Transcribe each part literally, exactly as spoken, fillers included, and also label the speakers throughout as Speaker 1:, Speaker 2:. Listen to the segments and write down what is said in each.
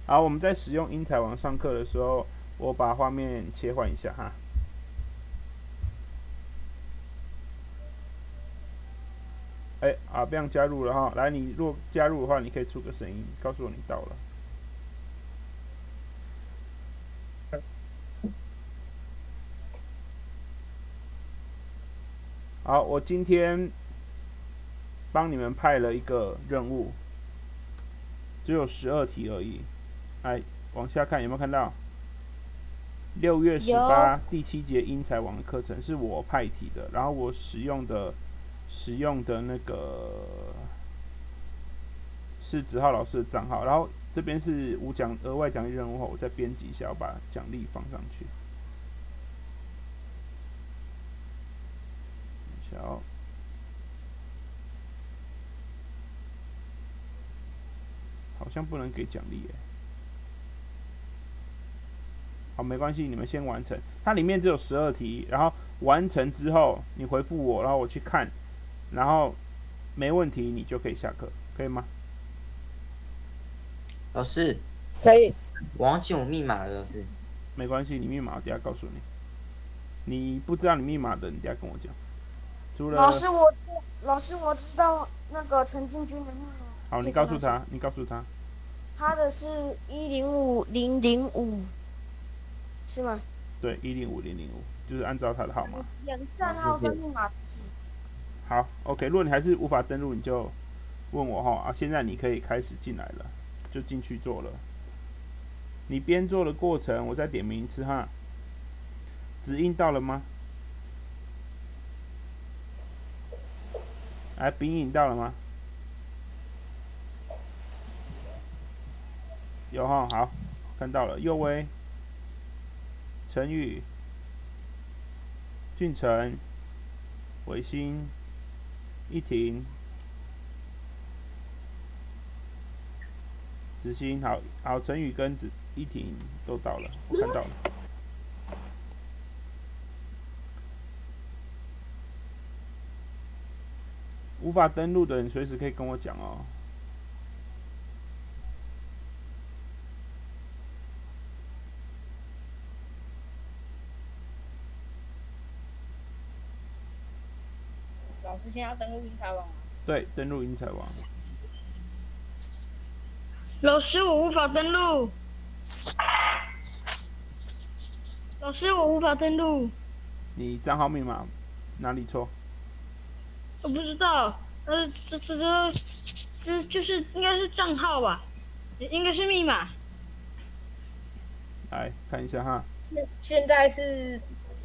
Speaker 1: 好，我们在使用英才网上课的时候，我把画面切换一下哈。哎，阿亮加入了哈，来，你如果加入的话，你可以出个声音，告诉我你到了。好，我今天帮你们派了一个任务，只有十二题而已。来，往下看有没有看到？六月十八第七节英才网的课程是我派题的，然后我使用的使用的那个是子浩老师的账号，然后这边是无奖额外奖励任务后，我再编辑一下，我把奖励放上去。好，好像不能给奖励耶。好，没关系，你们先完成。它里面只有十二题，然后完成之后你回复我，然后我去看，然后没问题你就可以下课，可以吗？
Speaker 2: 老师，
Speaker 3: 可以。
Speaker 2: 我忘记我密码了，老师。
Speaker 1: 没关系，你密码我等下告诉你。你不知道你密码的，你等下跟我讲。除了
Speaker 3: 老师我老师我知道那个陈进军的密码。
Speaker 1: 好，你告诉他，你告诉他。
Speaker 3: 他的是一零五零零五，是吗？
Speaker 1: 对，一零五零零五，就是按照他的号码。
Speaker 3: 连账号跟密码是。
Speaker 1: 好 ，OK， 如果你还是无法登录，你就问我哈。啊，现在你可以开始进来了，就进去做了。你边做的过程，我再点名一次哈。指印到了吗？来，丙引到了吗？有哈，好，看到了。右威、陈宇、俊成、伟星、一婷、子欣，好好，陈宇跟子一婷都到了，我看到了。无法登录的人，随时可以跟我讲哦。
Speaker 4: 老师现在要登录英才网吗？
Speaker 1: 对，登录英才网。
Speaker 4: 老师，我无法登录。老师，我无法登录。
Speaker 1: 你账号密码哪里错？
Speaker 4: 我不知道，呃，这这这这就是应该是账号吧，应该是密码。
Speaker 1: 来看一下哈。
Speaker 4: 现现在是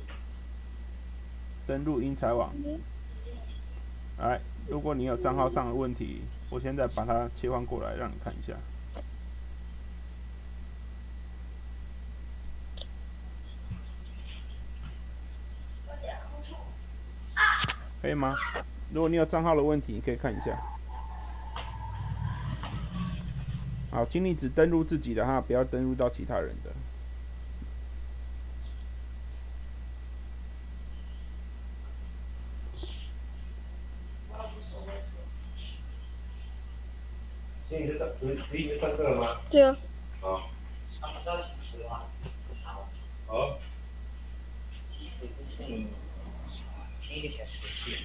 Speaker 1: 登录英才网。来，如果你有账号上的问题，我现在把它切换过来让你看一下。可以吗？如果你有账号的问题，你可以看一下。好，请你只登录自己的哈，不要登录到其他人的。
Speaker 5: 今天在上，昨昨天上课了吗？
Speaker 4: 对啊。
Speaker 5: 好。他不知道请吃吗？好。好。是你一个小时去。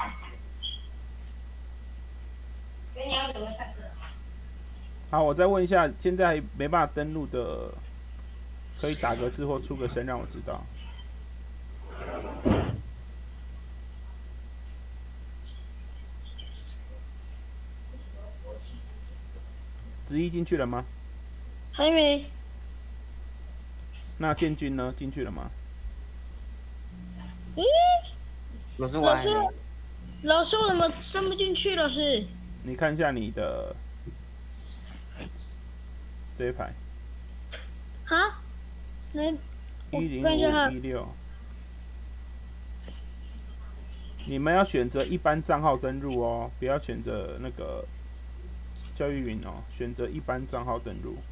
Speaker 5: 那你要怎么上课？
Speaker 1: 好，我再问一下，现在没办法登录的，可以打个字或出个声让我知道。子怡进去了吗？
Speaker 4: 还没。
Speaker 1: 那建军呢？进去了吗？
Speaker 4: 咦？
Speaker 2: 老师，我还没。
Speaker 4: 老师，我怎么登不进去？老师。
Speaker 1: 你看一下你的这一排。
Speaker 4: 啊？来，
Speaker 1: 一零五一六。你们要选择一般账号登录哦，不要选择那个教育云哦，选择一般账号登录。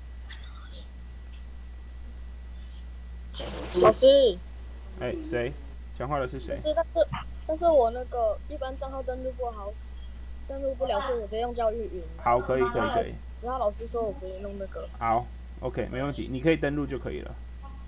Speaker 3: 老师。
Speaker 1: 哎、欸，谁？讲话的是谁？
Speaker 3: 是，但是但是我那个一般账号登录不好，登录不了，所以我就用教育云。
Speaker 1: 好，可以可以可以。
Speaker 3: 十号老师说我可以弄那个。
Speaker 1: 好 OK， 没问题，你可以登录就可以了。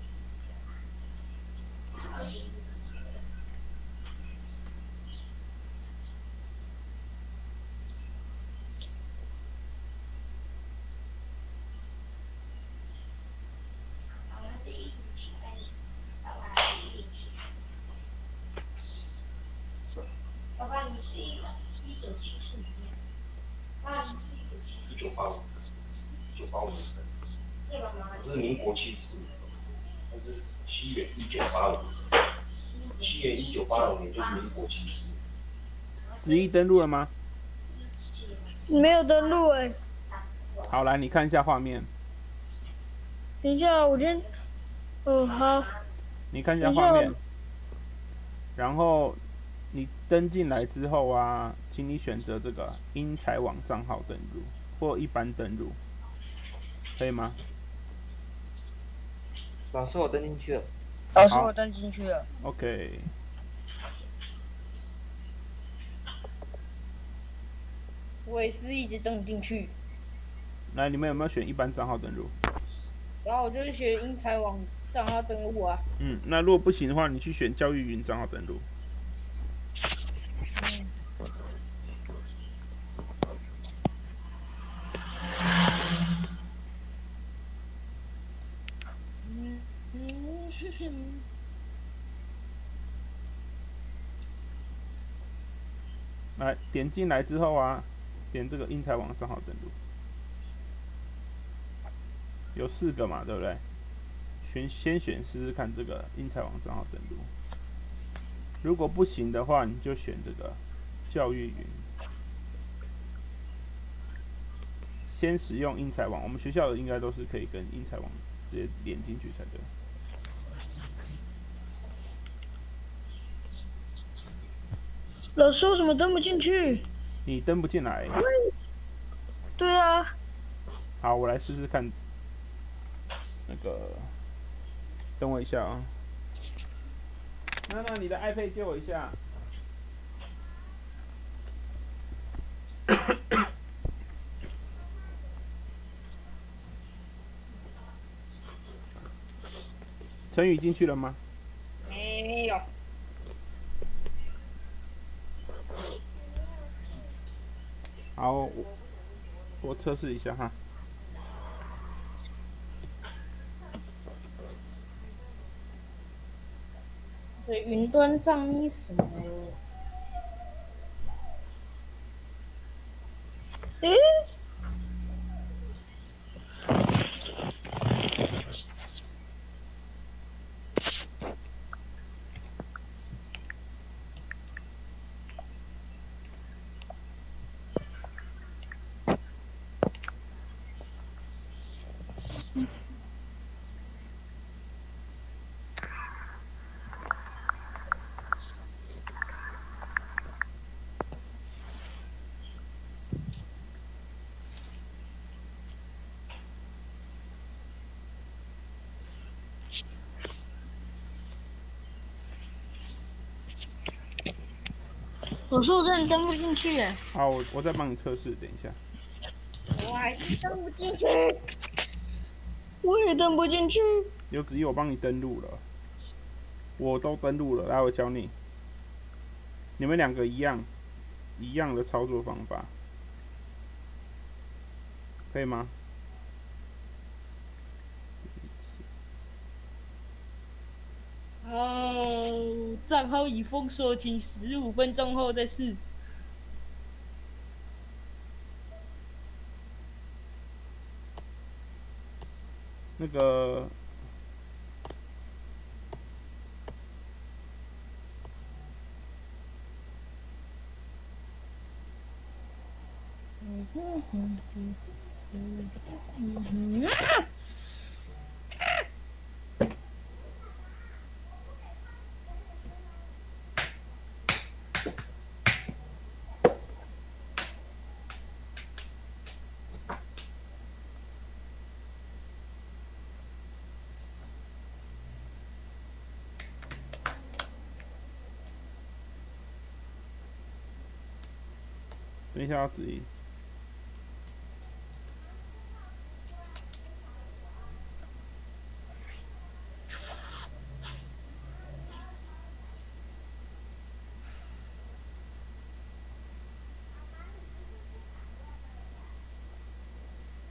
Speaker 5: 爸爸，你是一一九七四年，爸爸你是一九七
Speaker 6: 一九八五，一九八五年生，
Speaker 5: 对吧？妈妈，
Speaker 6: 我是民国七十四年，但是西元一九八五年，西元一九八五年就是民国七十四年。
Speaker 1: 子怡登录了吗？
Speaker 4: 没有登录哎、
Speaker 1: 好，来你看一下画面，
Speaker 4: 等一下，我先，哦好，
Speaker 1: 你看一下画面，然后你登进来之后啊，请你选择这个因财网账号登录或一般登录，可以吗？
Speaker 2: 老师，我登进去了。
Speaker 3: 老师，我登进去了。
Speaker 1: OK。
Speaker 3: 我也是一直登进去，
Speaker 1: 来，你们有没有选一般账号登录？
Speaker 3: 然后我就学英才网账号登录啊。
Speaker 1: 嗯，那如果不行的话，你去选教育云账号登录。
Speaker 3: 嗯嗯是是。
Speaker 1: 来，点进来之后啊，点这个英才网账号登录，有四个嘛，对不对？选先选试试看这个英才网账号登录，如果不行的话，你就选这个教育云。先使用英才网，我们学校的应该都是可以跟英才网直接连进去才对。
Speaker 4: 老师我怎么登不进去？
Speaker 1: 你登不进来。
Speaker 4: 对啊，
Speaker 1: 好，我来试试看。那个，等我一下啊。娜娜，你的 iPad 借我一下。陈宇进去了吗？
Speaker 3: 没有。
Speaker 1: 好，我我测试一下哈。
Speaker 3: 对，云端账密什么？
Speaker 4: 诶，老师我真的登不进去耶，
Speaker 1: 好，我我再帮你测试，等一下。
Speaker 3: 我还是登不进去。
Speaker 4: 我也登不进去。
Speaker 1: 刘子怡，我帮你登录了，我都登录了，来，我教你。你们两个一样，一样的操作方法，可以吗？
Speaker 3: 哦，账号已封锁，请十五分钟后再试。
Speaker 1: 那个，
Speaker 3: 嗯哼哼哼哼哼哼。
Speaker 1: 等一下要子怡。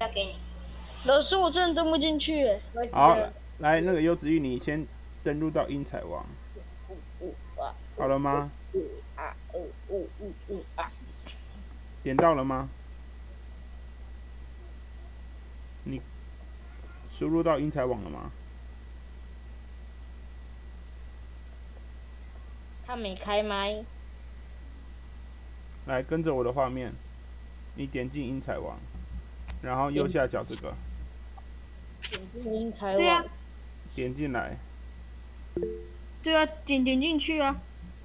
Speaker 5: 再给你。
Speaker 4: 老师，我真的登不进去耶。
Speaker 1: 好，来那个优子玉，你先登录到英才网，好了吗？
Speaker 3: 啊呜呜呜呜啊！
Speaker 1: 点到了吗？你输入到英才网了吗？
Speaker 3: 他没开麦。
Speaker 1: 来，跟着我的画面，你点进英才网，然后右下角这个，
Speaker 3: 点进英才
Speaker 4: 对啊
Speaker 3: 网，，
Speaker 1: 点进来，
Speaker 4: 对啊，点点进去啊。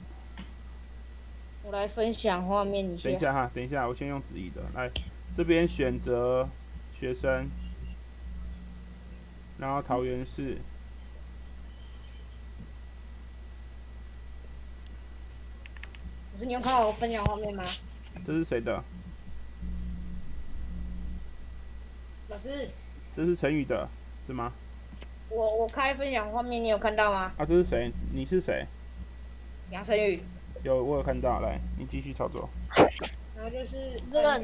Speaker 3: 我来分享画面一下。
Speaker 1: 等一下哈，等一下，我先用直译的，来这边选择学生，然后桃园市。
Speaker 3: 可是你有看到我分享画面吗？
Speaker 1: 这是谁的？
Speaker 3: 老师，
Speaker 1: 这是陈宇的，是吗？
Speaker 3: 我我开分享画面，你有看到吗？
Speaker 1: 啊，这是谁？你是谁？
Speaker 3: 杨晨宇。
Speaker 1: 有，我有看到。来，你继续操作。
Speaker 3: 然后就是这个，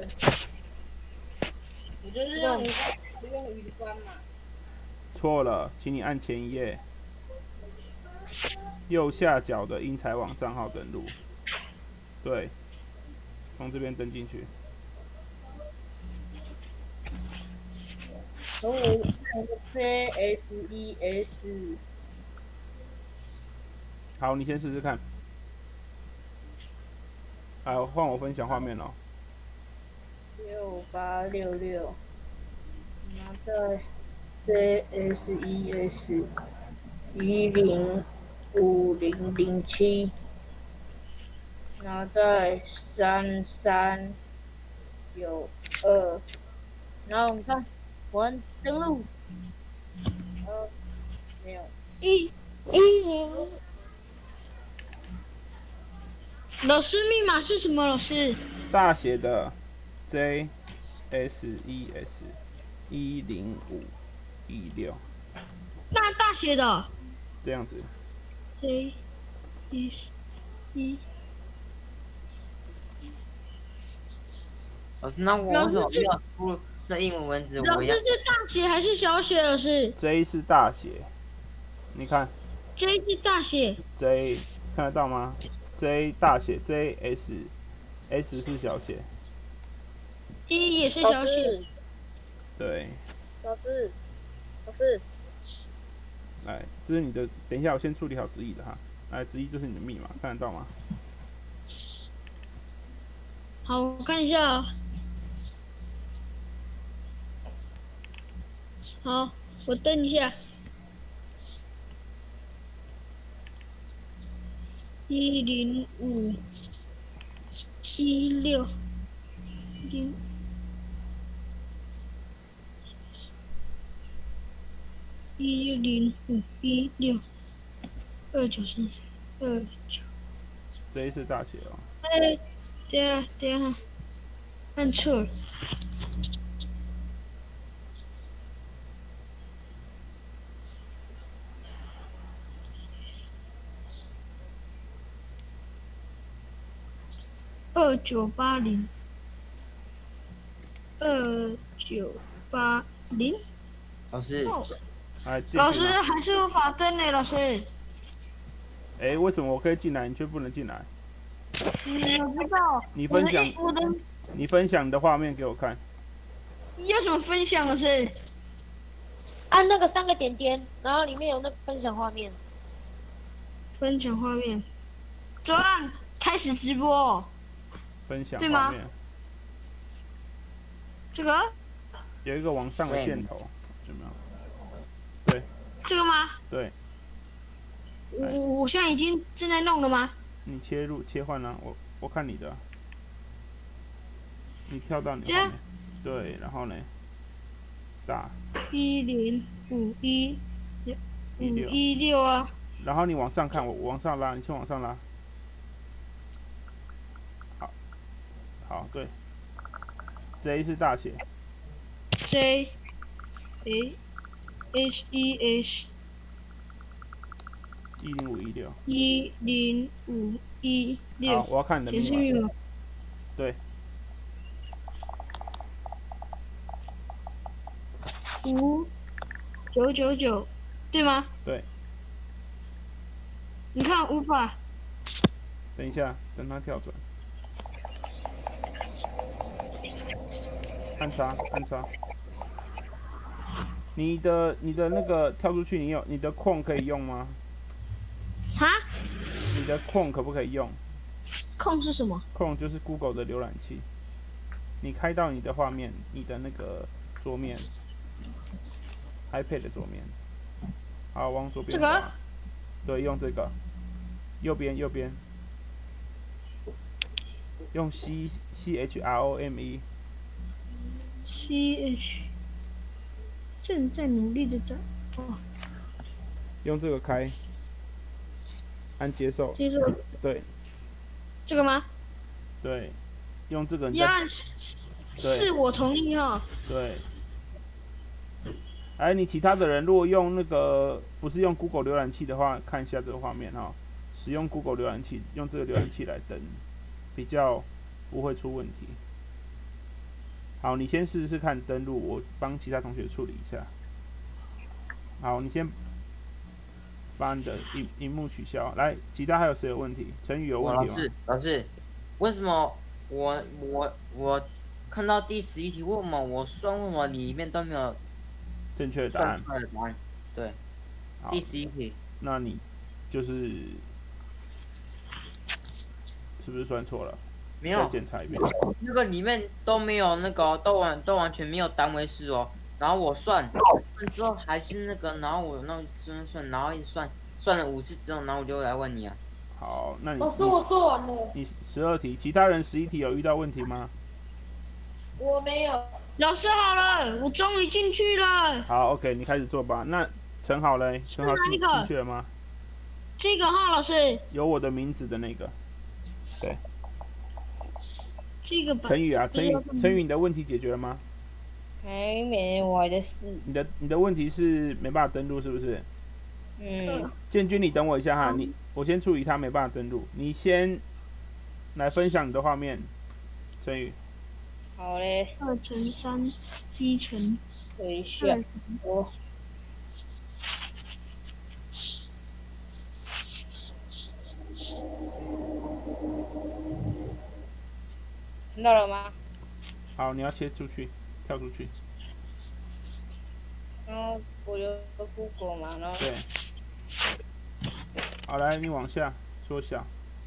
Speaker 3: 我就是用你用鱼关嘛。
Speaker 1: 错了，请你按前一页右下角的英才网账号登录。对，从这边登进去。
Speaker 3: 从我看个 C S E S。
Speaker 1: 好，你先试试看。好，换我分享画面了。
Speaker 3: 六八六六，然后再 C S E S 一零五零零七，然后再三三九二，然后你看，我按登录，呃，没有，
Speaker 7: 一一零
Speaker 4: 老师，密码是什么？老师？
Speaker 1: 大写的 J S E S 一零五一六，
Speaker 4: 那大写的
Speaker 1: 这样子。
Speaker 4: J S E。
Speaker 2: 老师，那我为什么没有输入那英文文字？
Speaker 4: 老师
Speaker 2: 我要
Speaker 4: 是大写还是小写？老师
Speaker 1: J 是大写，你看
Speaker 4: ，J 是大写。
Speaker 1: J 看得到吗 ？J 大写 J S，S 是小写。
Speaker 4: E 也是
Speaker 3: 老
Speaker 4: 小写。
Speaker 3: 师，
Speaker 1: 对，
Speaker 3: 老师，老师，
Speaker 1: 来，这是你的。等一下，我先处理好直译的哈。来，直译这是你的密码，看得到吗？
Speaker 4: 好，我看一下啊。好，我登一下。一零五一六零一零五一六二九三三二九。
Speaker 1: J 是大写哦。
Speaker 4: 哎，等一下，等一下，按错了。二九八零，二九八零。
Speaker 2: 老师，
Speaker 4: 哦，
Speaker 1: 来，进去
Speaker 4: 老师
Speaker 1: 吗
Speaker 4: 还是无法登呢，老师。
Speaker 1: 哎，为什么我可以进来，你却不能进来？
Speaker 4: 嗯，我不知道。
Speaker 1: 你分享
Speaker 4: 我的，我的
Speaker 1: 你分享你的画面给我看。
Speaker 4: 要怎么分享，老师？
Speaker 7: 按那个三个点点，然后里面有那个分享画面。
Speaker 4: 分享画面，左按开始直播。
Speaker 1: 分享
Speaker 4: 对吗
Speaker 1: 画面
Speaker 4: 这个，
Speaker 1: 有一个往上的
Speaker 2: 对
Speaker 1: 箭头，有没有？
Speaker 4: 这个吗？
Speaker 1: 对，
Speaker 4: 我我我现在已经正在弄了吗？
Speaker 1: 你切入切换了、我我看你的，你跳到你
Speaker 4: 这样
Speaker 1: 后面，对，然后呢，打
Speaker 4: 一零五一五
Speaker 1: 一六，
Speaker 4: 一六啊。
Speaker 1: 然后你往上看，我往上拉，你先往上拉。好，好，对，J 是大写
Speaker 4: J A H E S
Speaker 1: 一零五一六。
Speaker 4: 一零五一
Speaker 1: 好，
Speaker 4: 六，
Speaker 1: 我要看你的密码。
Speaker 4: 显示密码。
Speaker 1: 对，
Speaker 4: 五九九九，对吗？
Speaker 1: 对。
Speaker 4: 你看无法。
Speaker 1: 等一下，等它跳转。按叉，按叉。你的你的那个跳出去，你有你的框可以用吗？
Speaker 4: 哈？
Speaker 1: 你的框可不可以用？
Speaker 4: 控是什么？
Speaker 1: 控就是 Google 的浏览器。你开到你的画面，你的那个桌面 ，iPad 的桌面。好，往左边。
Speaker 4: 这个？
Speaker 1: 对，用这个。右边，右边。用 C C H R O M E。
Speaker 4: C H。正在努力的找。哦。
Speaker 1: 用这个开。按接受。
Speaker 4: 接受。
Speaker 1: 对。
Speaker 4: 这个吗？
Speaker 1: 对。用这个。
Speaker 4: 呀，是我同意哈。
Speaker 1: 对。哎，你其他的人如果用那个不是用 Google 浏览器的话，看一下这个画面哈。使用 Google 浏览器，用这个浏览器来登，比较不会出问题。好，你先试试看登录，我帮其他同学处理一下。好，你先把你的荧荧幕取消。来，其他还有谁有问题？陈宇有问题吗？
Speaker 2: 老师，老师，为什么我我我看到第十一题，为什么我算为什么里面都没有
Speaker 1: 正确的答案？
Speaker 2: 算出来的答案，对，第十一题。
Speaker 1: 那你就是是不是算错了？
Speaker 2: 没有，
Speaker 1: 再检查一遍。
Speaker 2: 那个里面都没有那个，都完都完全没有单位式哦。然后我算，算之后还是那个，然后我那算算，然后一直算，算了五次之后，然后我就来问你啊。
Speaker 1: 好，那你
Speaker 7: 老师我做完了。
Speaker 1: 你十二题，其他人十一题有遇到问题吗？
Speaker 7: 我没有。
Speaker 4: 老师好了，我终于进去了。
Speaker 1: 好 ，OK， 你开始做吧。那陈好嘞，陈好进进去了吗？
Speaker 4: 这个哈，老师。
Speaker 1: 有我的名字的那个。对。
Speaker 4: 这个吧。
Speaker 1: 陈宇啊，陈宇，陈宇，你的问题解决了吗？
Speaker 3: 还没，我还在试。
Speaker 1: 你的你的问题是没办法登录，是不是？
Speaker 3: 嗯。
Speaker 1: 建军，你等我一下哈，你我先处理他没办法登录，你先来分享你的画面，陈宇。
Speaker 3: 好嘞。
Speaker 4: 二乘三，一乘。
Speaker 3: 等一下，我。看到了吗？
Speaker 1: 好，你要切出去，跳出去。
Speaker 3: 然后我就 Google 嘛，然后。
Speaker 1: 对。好，来，你往下缩小。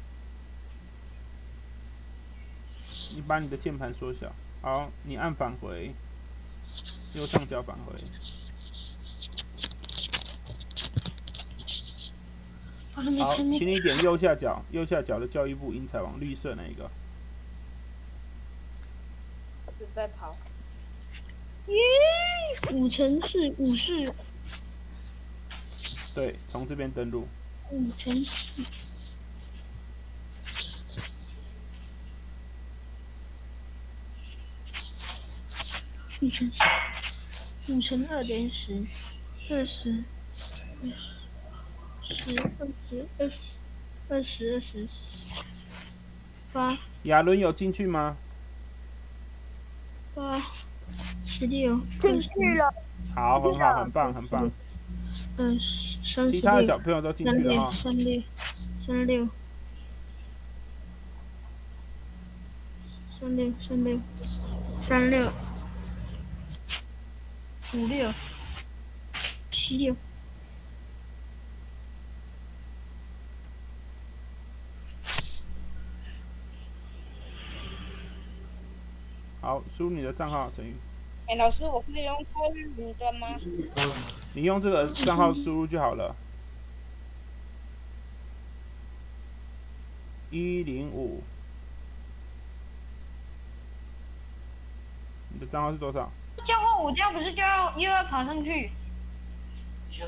Speaker 1: 你把你的键盘缩小。好，你按返回，右上角返回。好，请你点右下角，右下角的教育部英才网绿色那一个。
Speaker 3: 在跑。
Speaker 4: 耶！五乘四，五四。
Speaker 1: 对，从这边登录。
Speaker 4: 五乘四。五乘四，五乘二等于十，二十，二十，十，二十，二十，二十，二十，八。
Speaker 1: 亚伦有进去吗？
Speaker 4: 八，十六。
Speaker 7: 进去了。
Speaker 1: 好，很好，很棒，很棒。
Speaker 4: 嗯，三十六。
Speaker 1: 其他的小朋友都进去了哈。
Speaker 4: 三六，三六，三六，三六，三六，五六，七六。
Speaker 1: 好，输入你的账号，陈宇。
Speaker 3: 哎，老师，我可以用超越云端吗？
Speaker 1: 你用这个账号输入就好了。一零五。你的账号是多少？
Speaker 4: 这样的话，我这样不是就要又要爬上去？
Speaker 3: 是。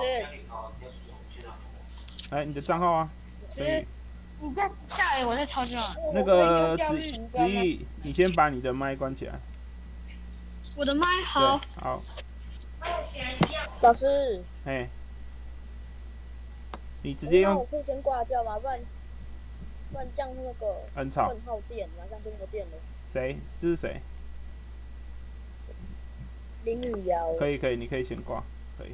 Speaker 1: 哎，你的账号啊？陈宇。
Speaker 4: 你再下来，我再抄就好。
Speaker 1: 那个子子毅，你先把你的麦关起来。
Speaker 4: 我的麦好。
Speaker 1: 好。
Speaker 3: 老师。
Speaker 1: 哎。你直接用。
Speaker 7: 那我可以先挂掉吗？不然，不然这样那个
Speaker 1: 很吵。
Speaker 7: 很耗电，然后这样就没有电了。
Speaker 1: 谁？这是谁？
Speaker 3: 林雨瑶。
Speaker 1: 可以可以，你可以先挂，可以。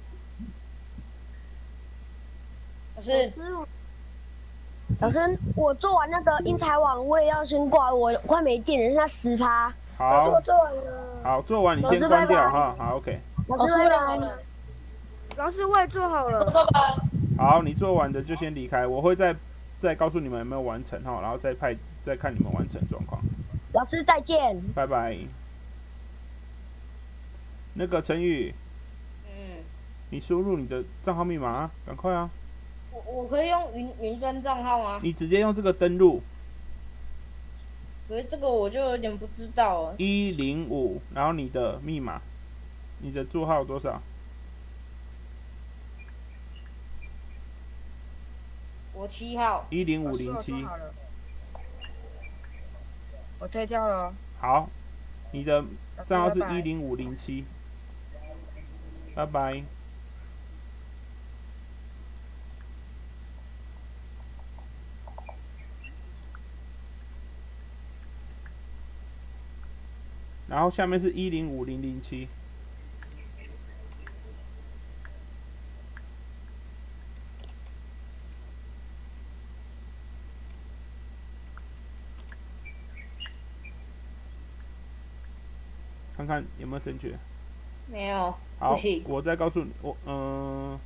Speaker 3: 老师，老师，我做完那个英才网，我也要先挂，我快没电了，剩下十趴。老师，
Speaker 1: 好
Speaker 3: 我，做完了。
Speaker 1: 好，做完你
Speaker 3: 老师
Speaker 1: 先关
Speaker 3: 拜拜
Speaker 1: 掉哈。好，OK。
Speaker 3: 老师，拜拜。
Speaker 8: 老师我也做好了。
Speaker 1: 好，你做完的就先离开，我会再再告诉你们有没有完成哈，然后再派再看你们完成状况。
Speaker 3: 老师再见。
Speaker 1: 拜拜。那个陈宇，
Speaker 3: 嗯，
Speaker 1: 你输入你的账号密码啊，赶快啊！
Speaker 3: 我我可以用云云端账号吗？
Speaker 1: 你直接用这个登录
Speaker 3: 可是这个我就有点不知道了。
Speaker 1: 一零五，然后你的密码，你的座号多少？
Speaker 3: 我七号。
Speaker 1: 一零五零七。
Speaker 8: 我退掉了。
Speaker 1: 好，你的账号是
Speaker 8: 拜拜
Speaker 1: 一零五零七。拜拜。然后下面是一零五零零七。看看有没有正确。
Speaker 3: 没有。
Speaker 1: 好
Speaker 3: 不行，
Speaker 1: 我再告诉你，我嗯、呃，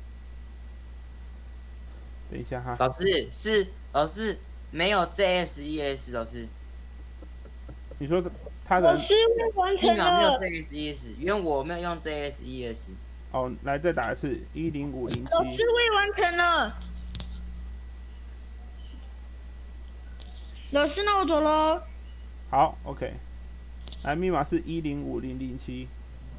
Speaker 1: 等一下哈。
Speaker 2: 老师是老师没有 J S E S 老师，
Speaker 1: 你说他的
Speaker 3: 老师我完
Speaker 2: 密
Speaker 3: 成
Speaker 2: 码没有
Speaker 3: 了。
Speaker 2: J S E S，因为我没有用 J S E S。
Speaker 1: 哦，来再打一次，一零五零
Speaker 3: 老师
Speaker 1: 七。
Speaker 3: 我也完成了。老师，那我走喽。
Speaker 1: 好 ，OK。来，密码是一零五零零七。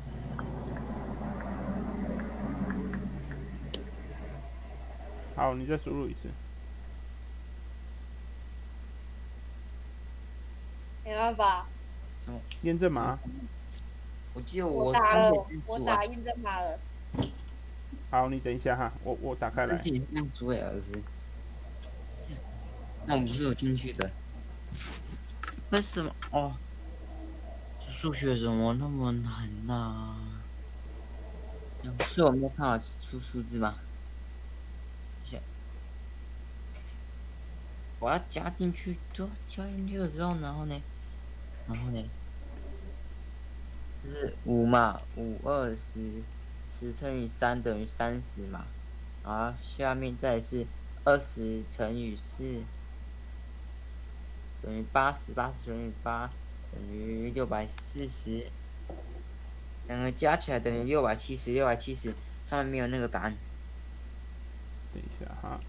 Speaker 1: 好，你再输入一次。
Speaker 3: 没办法，
Speaker 2: 什么？
Speaker 1: 验证码。
Speaker 2: 我记得
Speaker 3: 我
Speaker 2: 我
Speaker 3: 打了
Speaker 2: 三点，
Speaker 3: 我
Speaker 2: 组啊
Speaker 3: 打，验证码了。
Speaker 1: 好，你等一下哈，我我打开来
Speaker 2: 之。前这样组诶，儿子。这样那我不是有进去的？为什么？哦，数学怎么那么难呐、是我没有办法出数字吗？我要加进去，都加进去了之后，然后呢，然后呢，就是五嘛，五二十，十乘以三等于三十嘛，然后下面再是二十乘以四等于八十，八十乘以八等于六百四十，两个加起来等于六百七十，六百七十上面没有那个答案。
Speaker 1: 等一下哈。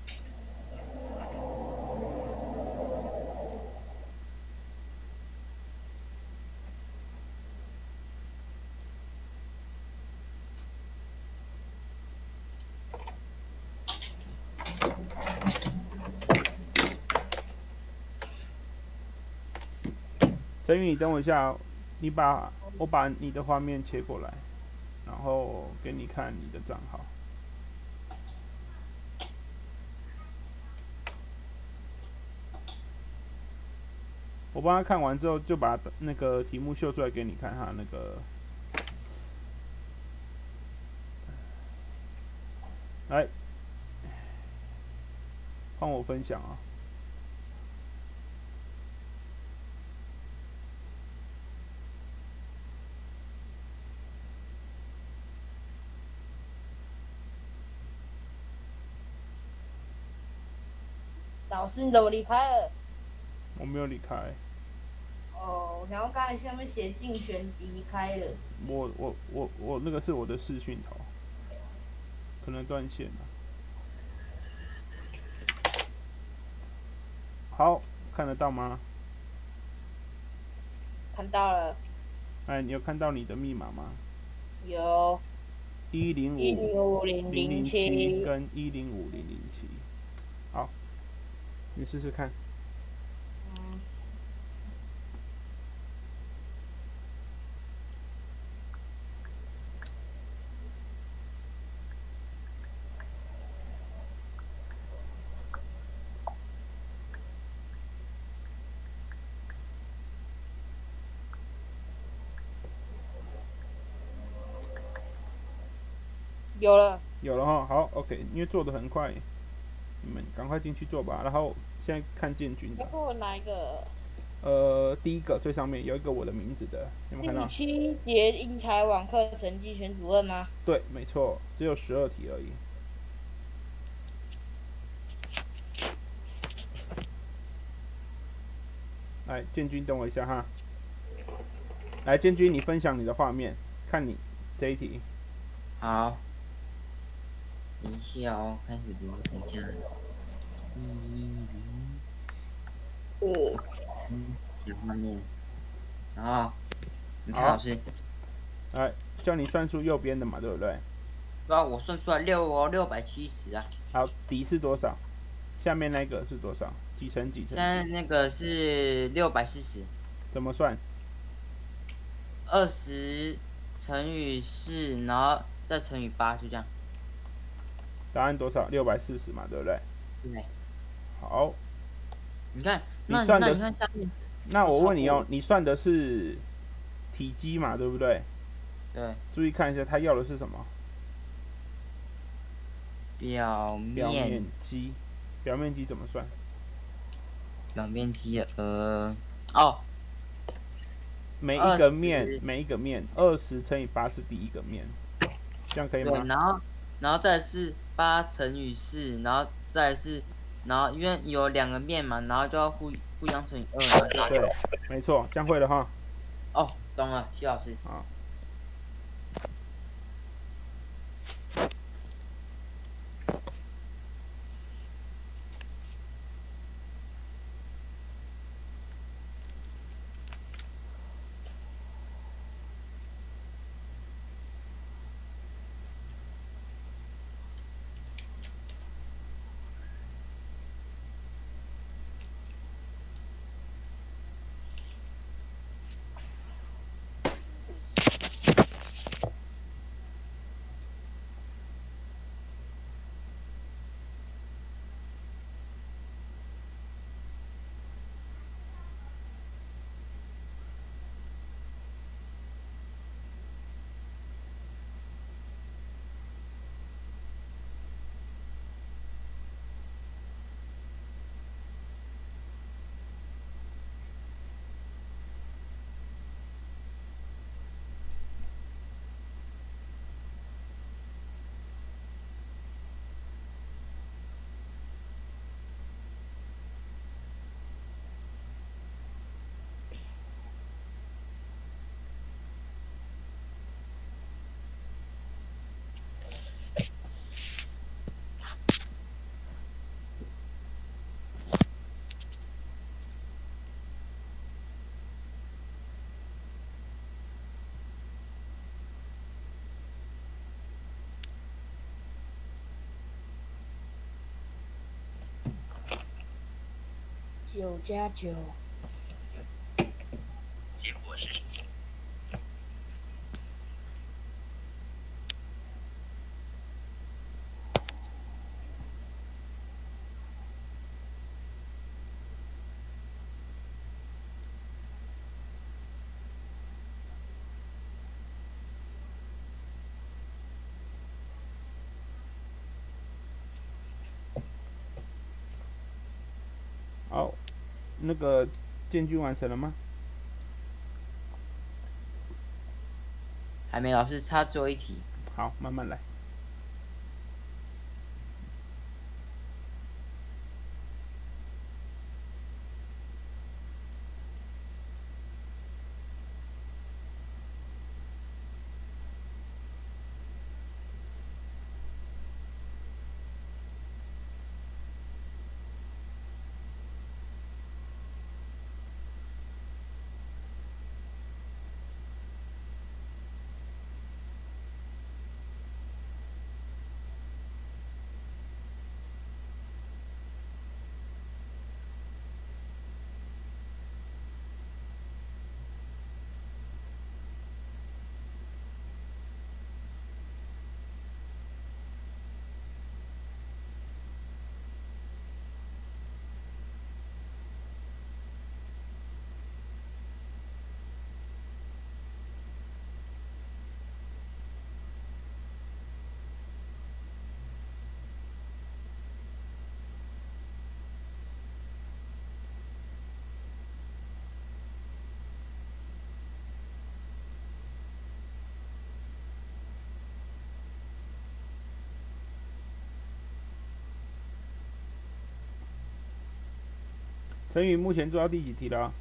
Speaker 1: 陈宇，你等我一下，你把我把你的画面切过来，然后给你看你的账号。我帮他看完之后，就把那个题目秀出来给你看哈。那个，来，帮我分享啊。
Speaker 3: 老师，你怎么离开了？
Speaker 1: 我没有离开，
Speaker 3: 哦，然后刚才下面写竞选离开了。
Speaker 1: 我我我我那个是我的视讯头，可能断线了。好，看得到吗？
Speaker 3: 看到了。
Speaker 1: 哎，你有看到你的密码吗？
Speaker 3: 有。
Speaker 1: 一零
Speaker 3: 一零
Speaker 1: 五
Speaker 3: 五零
Speaker 1: 零零
Speaker 3: 零七
Speaker 1: 七。跟一零五零零七。好，你试试看。
Speaker 3: 嗯。 有了，
Speaker 1: 有了哈，好 ，OK，因为做的很快，你们赶快进去做吧。然后现在看建军的，
Speaker 3: 要给我拿一个
Speaker 1: 呃，第一个最上面有一个我的名字的，有没有看
Speaker 3: 第
Speaker 1: 到？
Speaker 3: 七节英才网课程竞选主任吗？
Speaker 1: 对，没错，只有十二题而已。来，建军等我一下哈。来，建军，你分享你的画面，看你这一题。
Speaker 2: 好，等一下哦，开始读，等一下。一零，
Speaker 3: 哦，
Speaker 2: 嗯，有画面。然后，你看
Speaker 1: 好
Speaker 2: 老师，
Speaker 1: 来，叫你算出右边的嘛，对不对？
Speaker 2: 不知道我算出来六哦，六百七十啊。
Speaker 1: 好，底是多少？下面那个是多少？几乘几乘？
Speaker 2: 现在那个是六百四十，
Speaker 1: 怎么算？
Speaker 2: 二十乘以四，然后再乘以八，就这样。
Speaker 1: 答案多少？六百四十嘛，对不对？
Speaker 2: 对。
Speaker 1: 好，
Speaker 2: 你看，那
Speaker 1: 你算的
Speaker 2: 那你看下面，
Speaker 1: 那我问你哦
Speaker 2: 超过，
Speaker 1: 你算的是体积嘛，对不对？
Speaker 2: 对，
Speaker 1: 注意看一下，他要的是什么？
Speaker 2: 表
Speaker 1: 表面
Speaker 2: 面
Speaker 1: 积。表面积怎么算？
Speaker 2: 表面积呃哦，
Speaker 1: 每一个
Speaker 2: 二十
Speaker 1: 面每一个面二十乘以八是第一个面，这样可以
Speaker 2: 对，
Speaker 1: 吗？
Speaker 2: 然后然后再是八乘以四，然后再是然后因为有两个面嘛，然后就要互互相乘以二，然后这样
Speaker 1: 对，没错，这样会了哈。
Speaker 2: 哦，懂了，谢老师。
Speaker 1: 好。
Speaker 3: 九加九，
Speaker 5: 结果是
Speaker 1: 好，那个建军完成了吗？
Speaker 2: 还没，老师差最后一题。
Speaker 1: 好，慢慢来。 陈宇目前做到第几题了？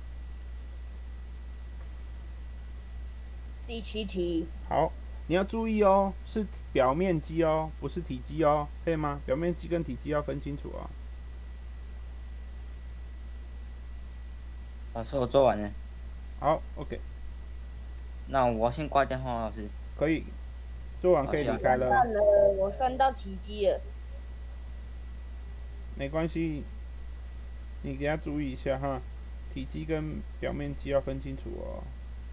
Speaker 3: 第七题。
Speaker 1: 好，你要注意哦，是表面积哦，不是体积哦，可以吗？表面积跟体积要分清楚哦。
Speaker 2: 老师，我做完了。
Speaker 1: 好 ，OK。
Speaker 2: 那我先挂电话，老师。
Speaker 1: 可以，做完可以离开了。
Speaker 3: 算了，我算到体积了。
Speaker 1: 没关系，你给他注意一下哈，体积跟表面积要分清楚哦。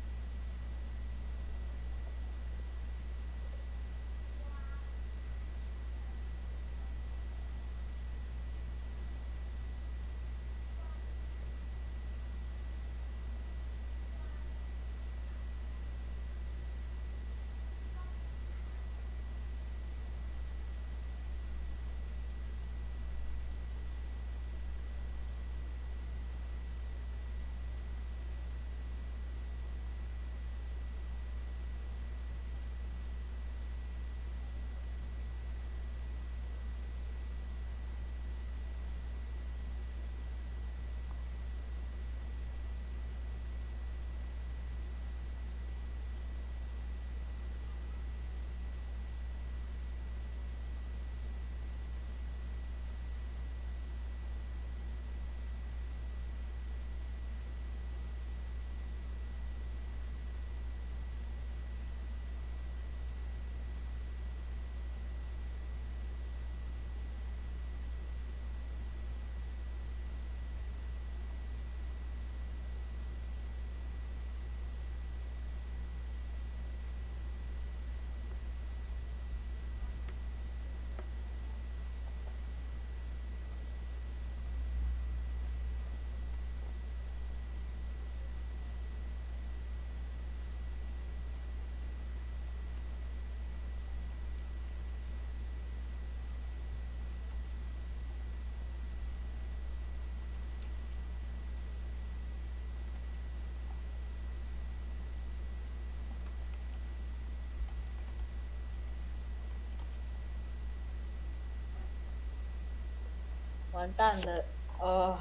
Speaker 3: 完蛋了，哦，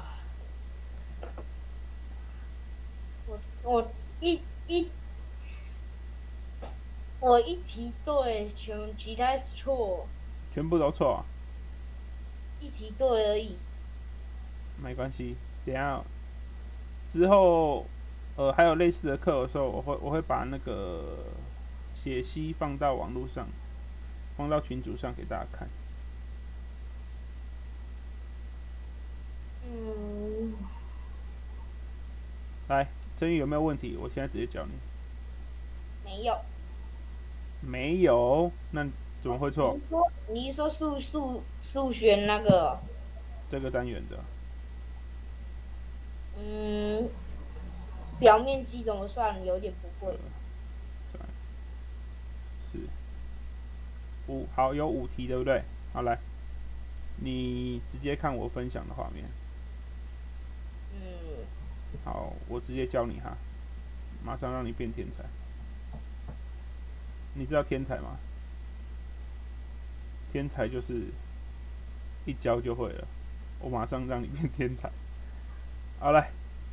Speaker 3: 我我一一我一题对，全其他错，
Speaker 1: 全部都错、啊，
Speaker 3: 一题对而已。
Speaker 1: 没关系，等一下之后，呃，还有类似的课的时候，我会我会把那个解析放到网络上，放到群组上给大家看。
Speaker 3: 嗯，
Speaker 1: 来，真宇有没有问题？我现在直接教你。
Speaker 3: 没有。
Speaker 1: 没有，那怎么会错？
Speaker 3: 你说你说数数数学那个？
Speaker 1: 这个单元的。
Speaker 3: 嗯，表面积怎么算？有点不会。
Speaker 1: 三、四、五，好，有五题，对不对？好，来，你直接看我分享的画面。
Speaker 3: 嗯。
Speaker 1: 好，我直接教你哈，马上让你变天才。你知道天才吗？天才就是一教就会了，我马上让你变天才。好，来，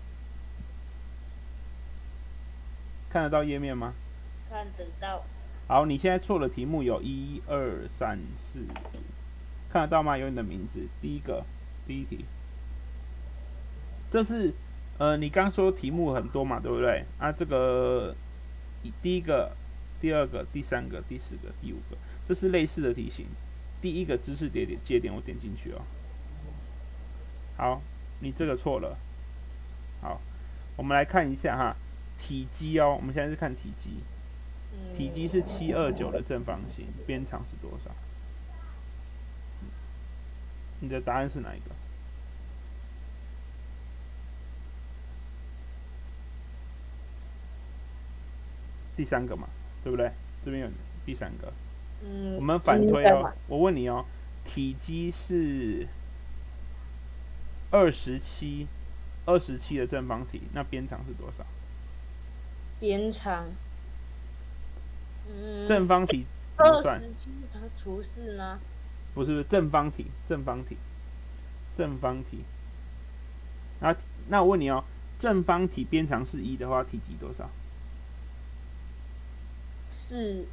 Speaker 1: 看得到页面吗？
Speaker 3: 看得到。
Speaker 1: 好，你现在错的题目有一二三四五，看得到吗？有你的名字，第一个，第一题。这是呃，你刚说题目很多嘛，对不对？啊，这个第一个、第二个、第三个、第四个、第五个，这是类似的题型。第一个知识节点节点我点进去哦。好，你这个错了。好，我们来看一下哈，体积哦，我们现在是看体积。体积是七二九的正方形，边长是多少？你的答案是哪一个？第三个嘛，对不对？这边有第三个。
Speaker 3: 嗯。
Speaker 1: 我们反推哦，我问你哦，体积是二十七，二十七的正方体，那边长是多少？
Speaker 3: 边长。嗯。
Speaker 1: 正方体怎么算？
Speaker 3: 二十七除四吗？
Speaker 1: 不是，正方体，正方体，正方体。然后那我问你哦，正方体边长是一的话，体积多少？
Speaker 3: 四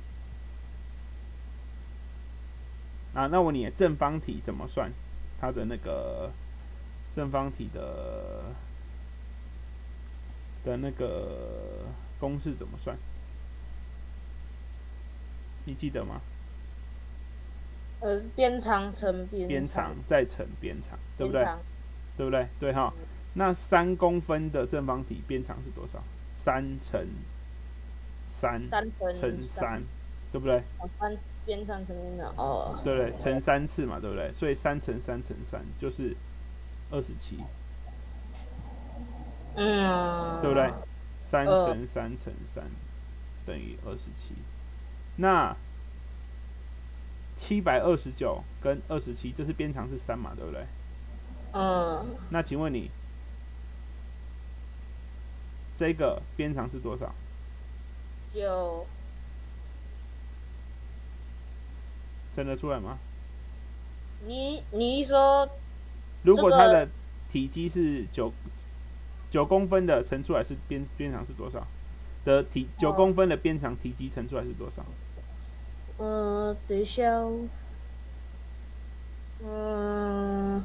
Speaker 1: 啊，那我问你，正方体怎么算？它的那个正方体的的那个公式怎么算？你记得吗？
Speaker 3: 呃边长乘边
Speaker 1: 边长再乘边长，对不对？对不对？对哈。那三公分的正方体边长是多少？三乘三乘三，对不对？
Speaker 3: 哦，三边长乘边长，哦，
Speaker 1: 对不对？乘三次嘛，对不对？所以三乘三乘三就是二十七，
Speaker 3: 嗯，
Speaker 1: 对不对？三乘三乘三等于二十七。那七百二十九跟二十七，这是边长是三嘛，对不对？
Speaker 3: 嗯。
Speaker 1: 那请问你，这个边长是多少？
Speaker 3: 九。
Speaker 1: 乘得出来吗？
Speaker 3: 你你一说，
Speaker 1: 如果它的体积是九九公分的，乘出来是边边长是多少？的体九公分的边长体积乘出来是多少？
Speaker 3: 呃，等一下哦，嗯，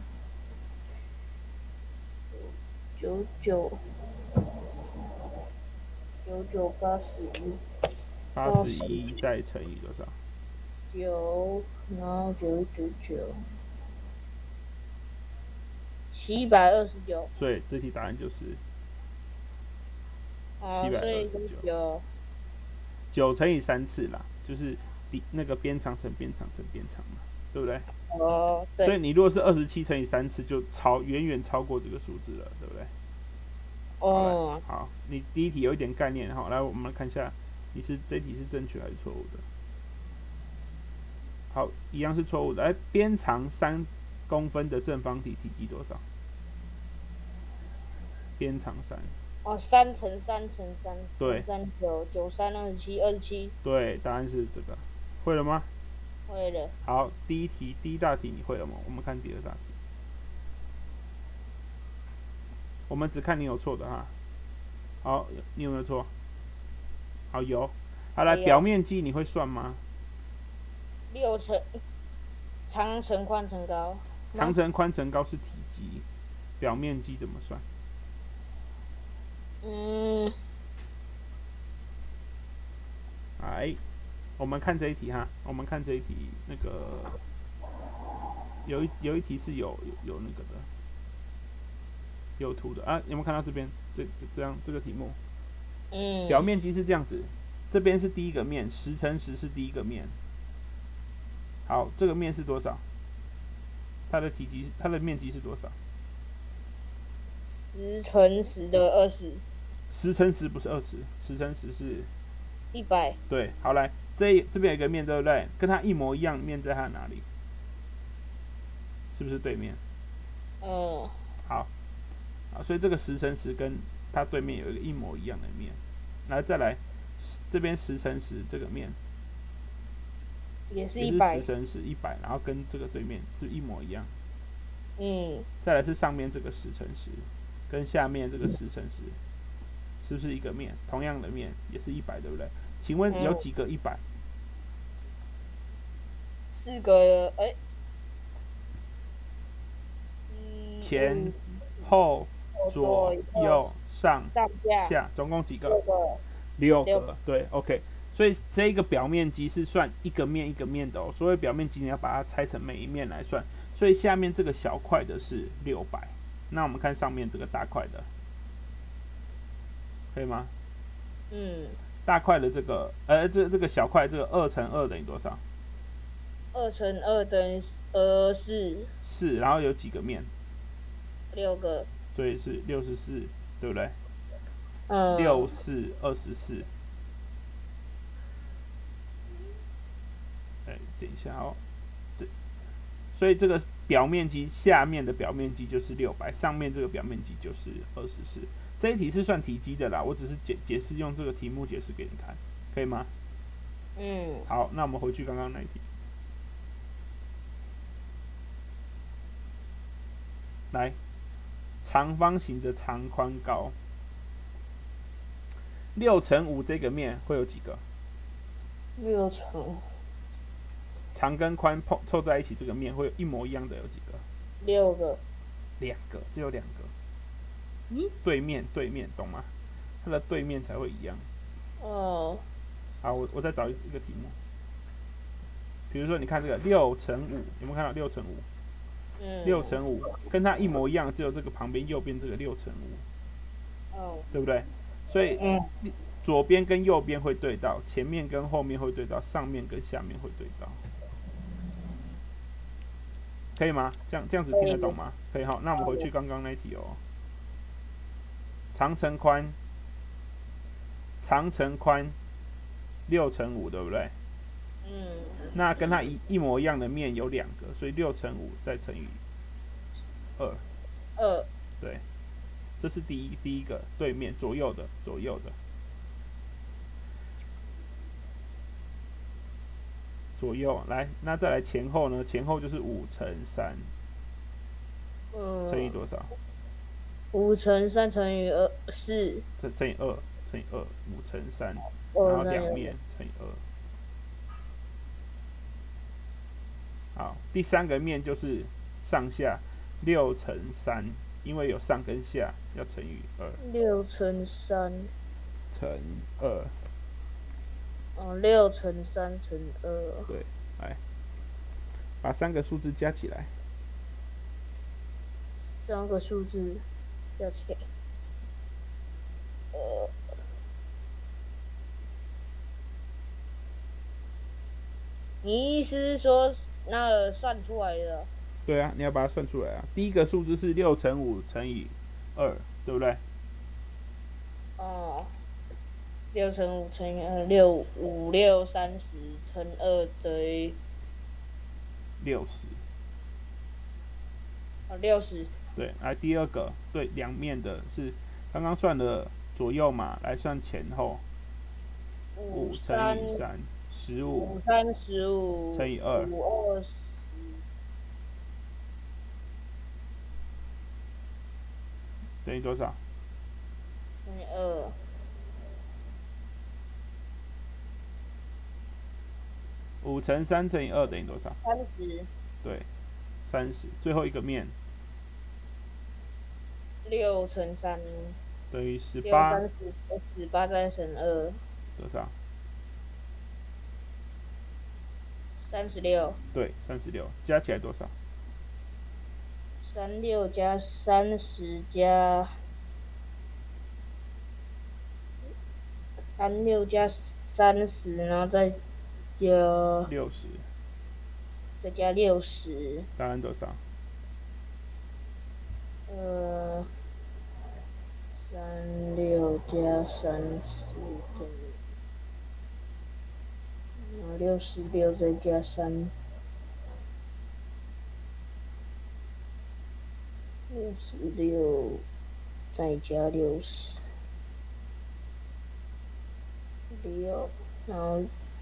Speaker 3: 九九九九八十一，
Speaker 1: 八十一再乘以多少？
Speaker 3: 九，然后九九九，七百二十九。
Speaker 1: 所以这题答案就是
Speaker 3: 七百二十九。
Speaker 1: 九乘以三次啦，就是底那个边长乘边长乘边长嘛，对不对？
Speaker 3: 哦，对。
Speaker 1: 所以你如果是二十七乘以三次，就超远远超过这个数字了，对不对？
Speaker 3: 哦。
Speaker 1: 好，你第一题有一点概念哈，来我们来看一下，你是这题是正确还是错误的？好，一样是错误的。哎，边长三公分的正方体体积多少？边长三。
Speaker 3: 哦，三乘三乘三，
Speaker 1: 对，
Speaker 3: 三九九三二十七，二十七。
Speaker 1: 对，答案是这个，会了吗？
Speaker 3: 会了。
Speaker 1: 好，第一题第一大题你会了吗？我们看第二大题。我们只看你有错的哈。好，你有没有错？好，有。好，来，表面积你会算吗？
Speaker 3: 六乘长乘宽乘高。
Speaker 1: 长乘宽乘高是体积，表面积怎么算？
Speaker 3: 嗯。
Speaker 1: 来，我们看这一题哈，我们看这一题，那个有一有一题是有有有那个的，有图的啊，有没有看到这边这这这样这个题目？
Speaker 3: 嗯。
Speaker 1: 表面积是这样子，这边是第一个面，十乘十是第一个面。好，这个面是多少？它的体积，它的面积是多少？
Speaker 3: 十乘十的二十。
Speaker 1: 十乘十不是二十，十乘十是
Speaker 3: 一百。
Speaker 1: 对，好来，这这边有一个面，对不对？跟它一模一样，面在它哪里？是不是对面？
Speaker 3: 嗯。
Speaker 1: 好，啊，所以这个十乘十跟它对面有一个一模一样的面。来，再来，这边十乘十这个面
Speaker 3: 也是一百。
Speaker 1: 十乘十一百，然后跟这个对面是一模一样。
Speaker 3: 嗯。
Speaker 1: 再来是上面这个十乘十，跟下面这个十乘十。是不是一个面？同样的面也是一百，对不对？请问有几个一百？
Speaker 3: 四个，哎、欸。
Speaker 1: 嗯、前、后、左、右、上、下，总共几个？六个。六个。对 ，OK。所以这个表面积是算一个面一个面的哦。所谓表面积，你要把它拆成每一面来算。所以下面这个小块的是六百。那我们看上面这个大块的。可以吗？
Speaker 3: 嗯。
Speaker 1: 大块的这个，呃，这这个小块，这个二乘二等于多少？
Speaker 3: 二乘二等于呃四。
Speaker 1: 四，然后有几个面？
Speaker 3: 六个。
Speaker 1: 对，是六十四，对不对？
Speaker 3: 嗯。
Speaker 1: 六四二十四。哎，等一下哦。对。所以这个表面积下面的表面积就是六百，上面这个表面积就是二十四。这一题是算体积的啦，我只是解解释用这个题目解释给你看，可以吗？
Speaker 3: 嗯。
Speaker 1: 好，那我们回去刚刚那一题。来， 长方形的长宽高。六乘五这个面会有几个？
Speaker 3: 六乘
Speaker 1: 长跟宽碰凑在一起，这个面会有一模一样的有几个？
Speaker 3: 六个。
Speaker 1: 两个，只有两个。
Speaker 3: 嗯？
Speaker 1: 对面对面，懂吗？它的对面才会一样。
Speaker 3: 哦。
Speaker 1: 好，我我再找一个题目。比如说，你看这个六乘五，有没有看到六乘五？
Speaker 3: 嗯。
Speaker 1: 六乘五跟它一模一样，只有这个旁边右边这个六乘五。
Speaker 3: 哦。
Speaker 1: 对不对？所以、
Speaker 3: 嗯、
Speaker 1: 左边跟右边会对到，前面跟后面会对到，上面跟下面会对到，可以吗？这样这样子听得懂吗？可以好，那我们回去刚刚那一题哦。长乘宽，长乘宽六乘五，对不对？
Speaker 3: 嗯。
Speaker 1: 那跟它一一模一样的面有两个，所以六乘五再乘以二。
Speaker 3: 二。
Speaker 1: 对。这是第一第一个对面左右的左右的左右来，那再来前后呢？前后就是五乘三，
Speaker 3: 嗯，
Speaker 1: 乘以多少？
Speaker 3: 五乘三乘以二四，
Speaker 1: 乘乘以二乘以二，五乘三，然
Speaker 3: 哦
Speaker 1: 后两面乘以二。好，第三个面就是上下六乘三。因为有上跟下，要乘以二。
Speaker 3: 六乘三
Speaker 1: 乘二。
Speaker 3: 哦，六乘三乘二。
Speaker 1: 对，来，把三个数字加起来。
Speaker 3: 三个数字加起来，呃，你意思是说那个算出来的？
Speaker 1: 对啊，你要把它算出来啊。第一个数字是六乘五乘以二，对不对？
Speaker 3: 哦，六乘五乘以二，六五六三十乘二等于
Speaker 1: 六十。
Speaker 3: 哦，六十。
Speaker 1: 对，来第二个，对，两面的是刚刚算的左右嘛，来算前后。五乘以三，十五。
Speaker 3: 五三十五。
Speaker 1: 乘以二。
Speaker 3: 五二十。
Speaker 1: 等于多少？
Speaker 3: 乘以二。
Speaker 1: 五乘三乘以二等于多少？
Speaker 3: 三十。
Speaker 1: 对，三十。最后一个面。
Speaker 3: 六乘三。
Speaker 1: 等于十八。
Speaker 3: 十十八再乘二。
Speaker 1: 多少？
Speaker 3: 三十六。
Speaker 1: 对，三十六，加起来多少？
Speaker 3: 三六加三十加三六加三十，然后再加
Speaker 1: 六十，
Speaker 3: 再加六十。
Speaker 1: 答案多少？
Speaker 3: 呃，三六加三十等于，然后六十六再加三。六十六，再加六十，六，然后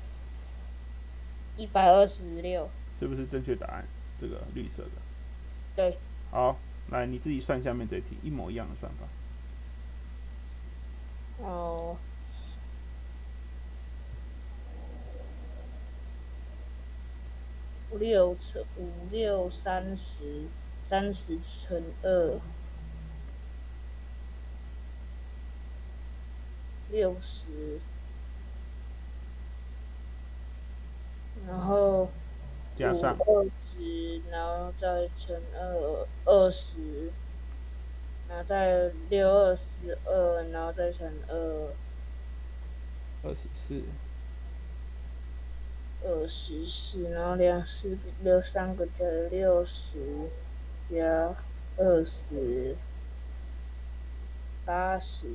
Speaker 3: 一百二十六，
Speaker 1: 是不是正确答案？这个绿色的。
Speaker 3: 对。
Speaker 1: 好，来你自己算下面这题，一模一样的算法。
Speaker 3: 哦。六乘五六三十。三十乘二，六十，然后
Speaker 1: 加上
Speaker 3: 二十，然后再乘二二十，然后再六二十二，然后再乘二
Speaker 1: 二十四，
Speaker 3: 二十四，然后两四六三个加六十。加二十，八十，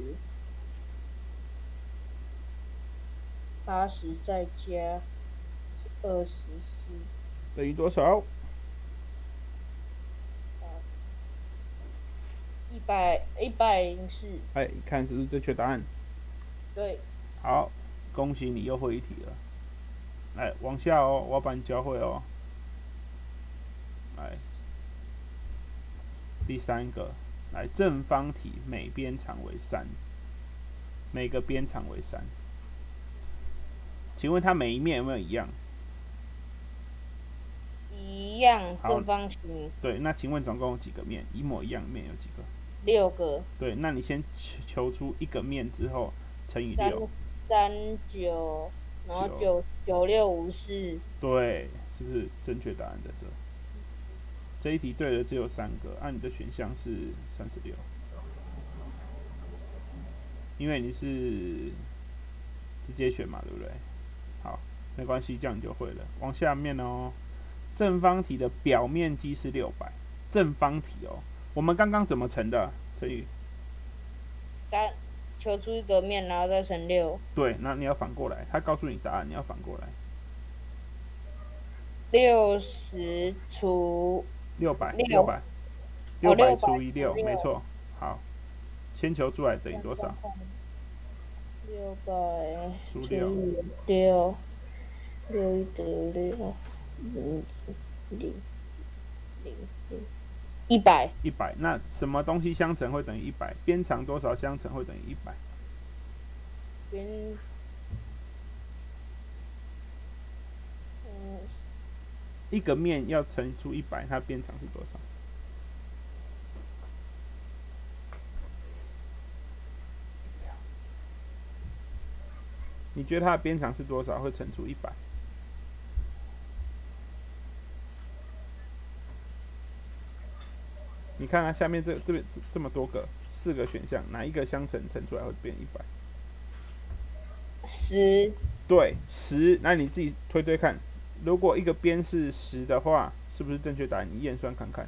Speaker 3: 八十再加二十四，
Speaker 1: 等于多少？
Speaker 3: 一百一百零四。
Speaker 1: 哎，你看是不是正确答案？
Speaker 3: 对。
Speaker 1: 好，恭喜你又会一题了。来，往下哦，我要把你教会哦。来。第三个， 来，正方体每边长为三，每个边长为三。请问它每一面有没有一样？
Speaker 3: 一样
Speaker 1: 好
Speaker 3: 正方形
Speaker 1: 对，那请问总共有几个面？一模一样面有几个？
Speaker 3: 六个，
Speaker 1: 对，那你先求出一个面之后乘以
Speaker 3: 三
Speaker 1: 六，
Speaker 3: 三九，然后
Speaker 1: 九
Speaker 3: 九九六五四，
Speaker 1: 对，就是正确答案在这。这一题对的只有三个，按、啊、你的选项是三十六，因为你是直接选嘛，对不对？好，没关系，这样你就会了。往下面哦，正方体的表面积是六百，正方体哦，我们刚刚怎么乘的？所以
Speaker 3: 三求出一个面，然后再乘六，
Speaker 1: 对，那你要反过来，他告诉你答案，你要反过来。
Speaker 3: 六十除
Speaker 1: 六百，
Speaker 3: 六
Speaker 1: 六百，
Speaker 3: 哦
Speaker 1: 六百
Speaker 3: 六百
Speaker 1: 除以六，
Speaker 3: 除六
Speaker 1: 没错。好，先求出来等于多少？
Speaker 3: 六百
Speaker 1: 除六，
Speaker 3: 六，六一得六，零零零零，一百。
Speaker 1: 一百。那什么东西相乘会等于一百？边长多少相乘会等于一百？
Speaker 3: 边，嗯，
Speaker 1: 一个面要乘出一百，它边长是多少？你觉得它的边长是多少？会乘出一百？你看它、啊、下面这这边这这么多个四个选项，哪一个相乘乘出来会变一百？
Speaker 3: 十。
Speaker 1: 对，十。那你自己推推看，如果一个边是十的话，是不是正确答案？你验算看看。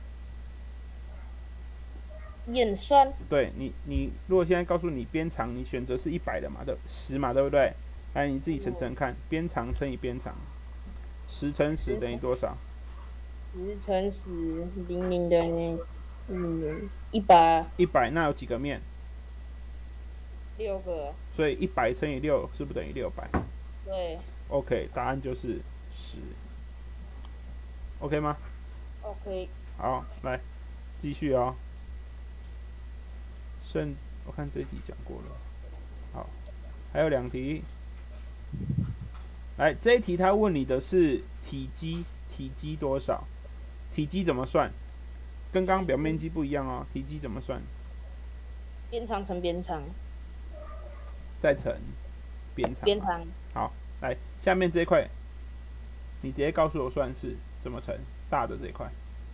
Speaker 3: 验算。
Speaker 1: 对你，你如果现在告诉你边长，你选择是一百的嘛，对，十嘛，对不对？来，你自己乘乘看，边长乘以边长，十乘十等于多少？
Speaker 3: 十乘十，零零的呢？嗯，一百。
Speaker 1: 一百，那有几个面？
Speaker 3: 六个。
Speaker 1: 所以一百乘以六是不是等于六百？
Speaker 3: 对。
Speaker 1: OK， 答案就是十。OK 吗
Speaker 3: ？OK。
Speaker 1: 好，来继续哦。剩我看这题讲过了，好，还有两题。来，这一题他问你的是体积，体积多少？体积怎么算？跟刚刚表面积不一样哦。体积怎么算？
Speaker 3: 边长乘边长，
Speaker 1: 再乘边长。
Speaker 3: 边长。
Speaker 1: 好，来下面这一块，你直接告诉我算式怎么乘？大的这一块。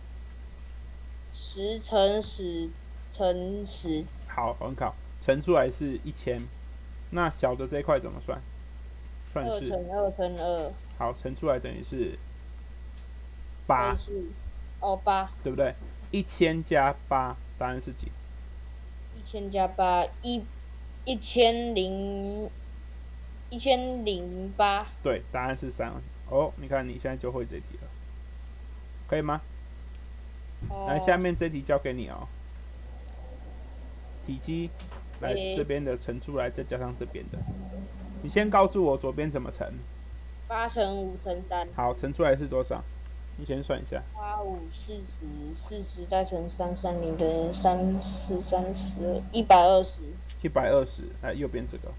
Speaker 3: 十乘十乘十。
Speaker 1: 好，很好，乘出来是一千。那小的这一块怎么算？算是
Speaker 3: 二乘二乘二。
Speaker 1: 好，乘出来等于是八。
Speaker 3: 哦，八。
Speaker 1: 对不对？一千加八，答案是几？
Speaker 3: 一千加八，一一千零一千零八。
Speaker 1: 对，答案是三。哦，你看你现在就会这题了，可以吗？
Speaker 3: 哦。
Speaker 1: 来，下面这题交给你哦。体积，来、欸、这边的乘出来，再加上这边的。你先告诉我左边怎么乘。
Speaker 3: 八乘五乘三。
Speaker 1: 好，乘出来是多少？你先算一下。
Speaker 3: 八五四十，四十再乘三，三零的三四三十，一百二十。
Speaker 1: 一百二十，来右边这个。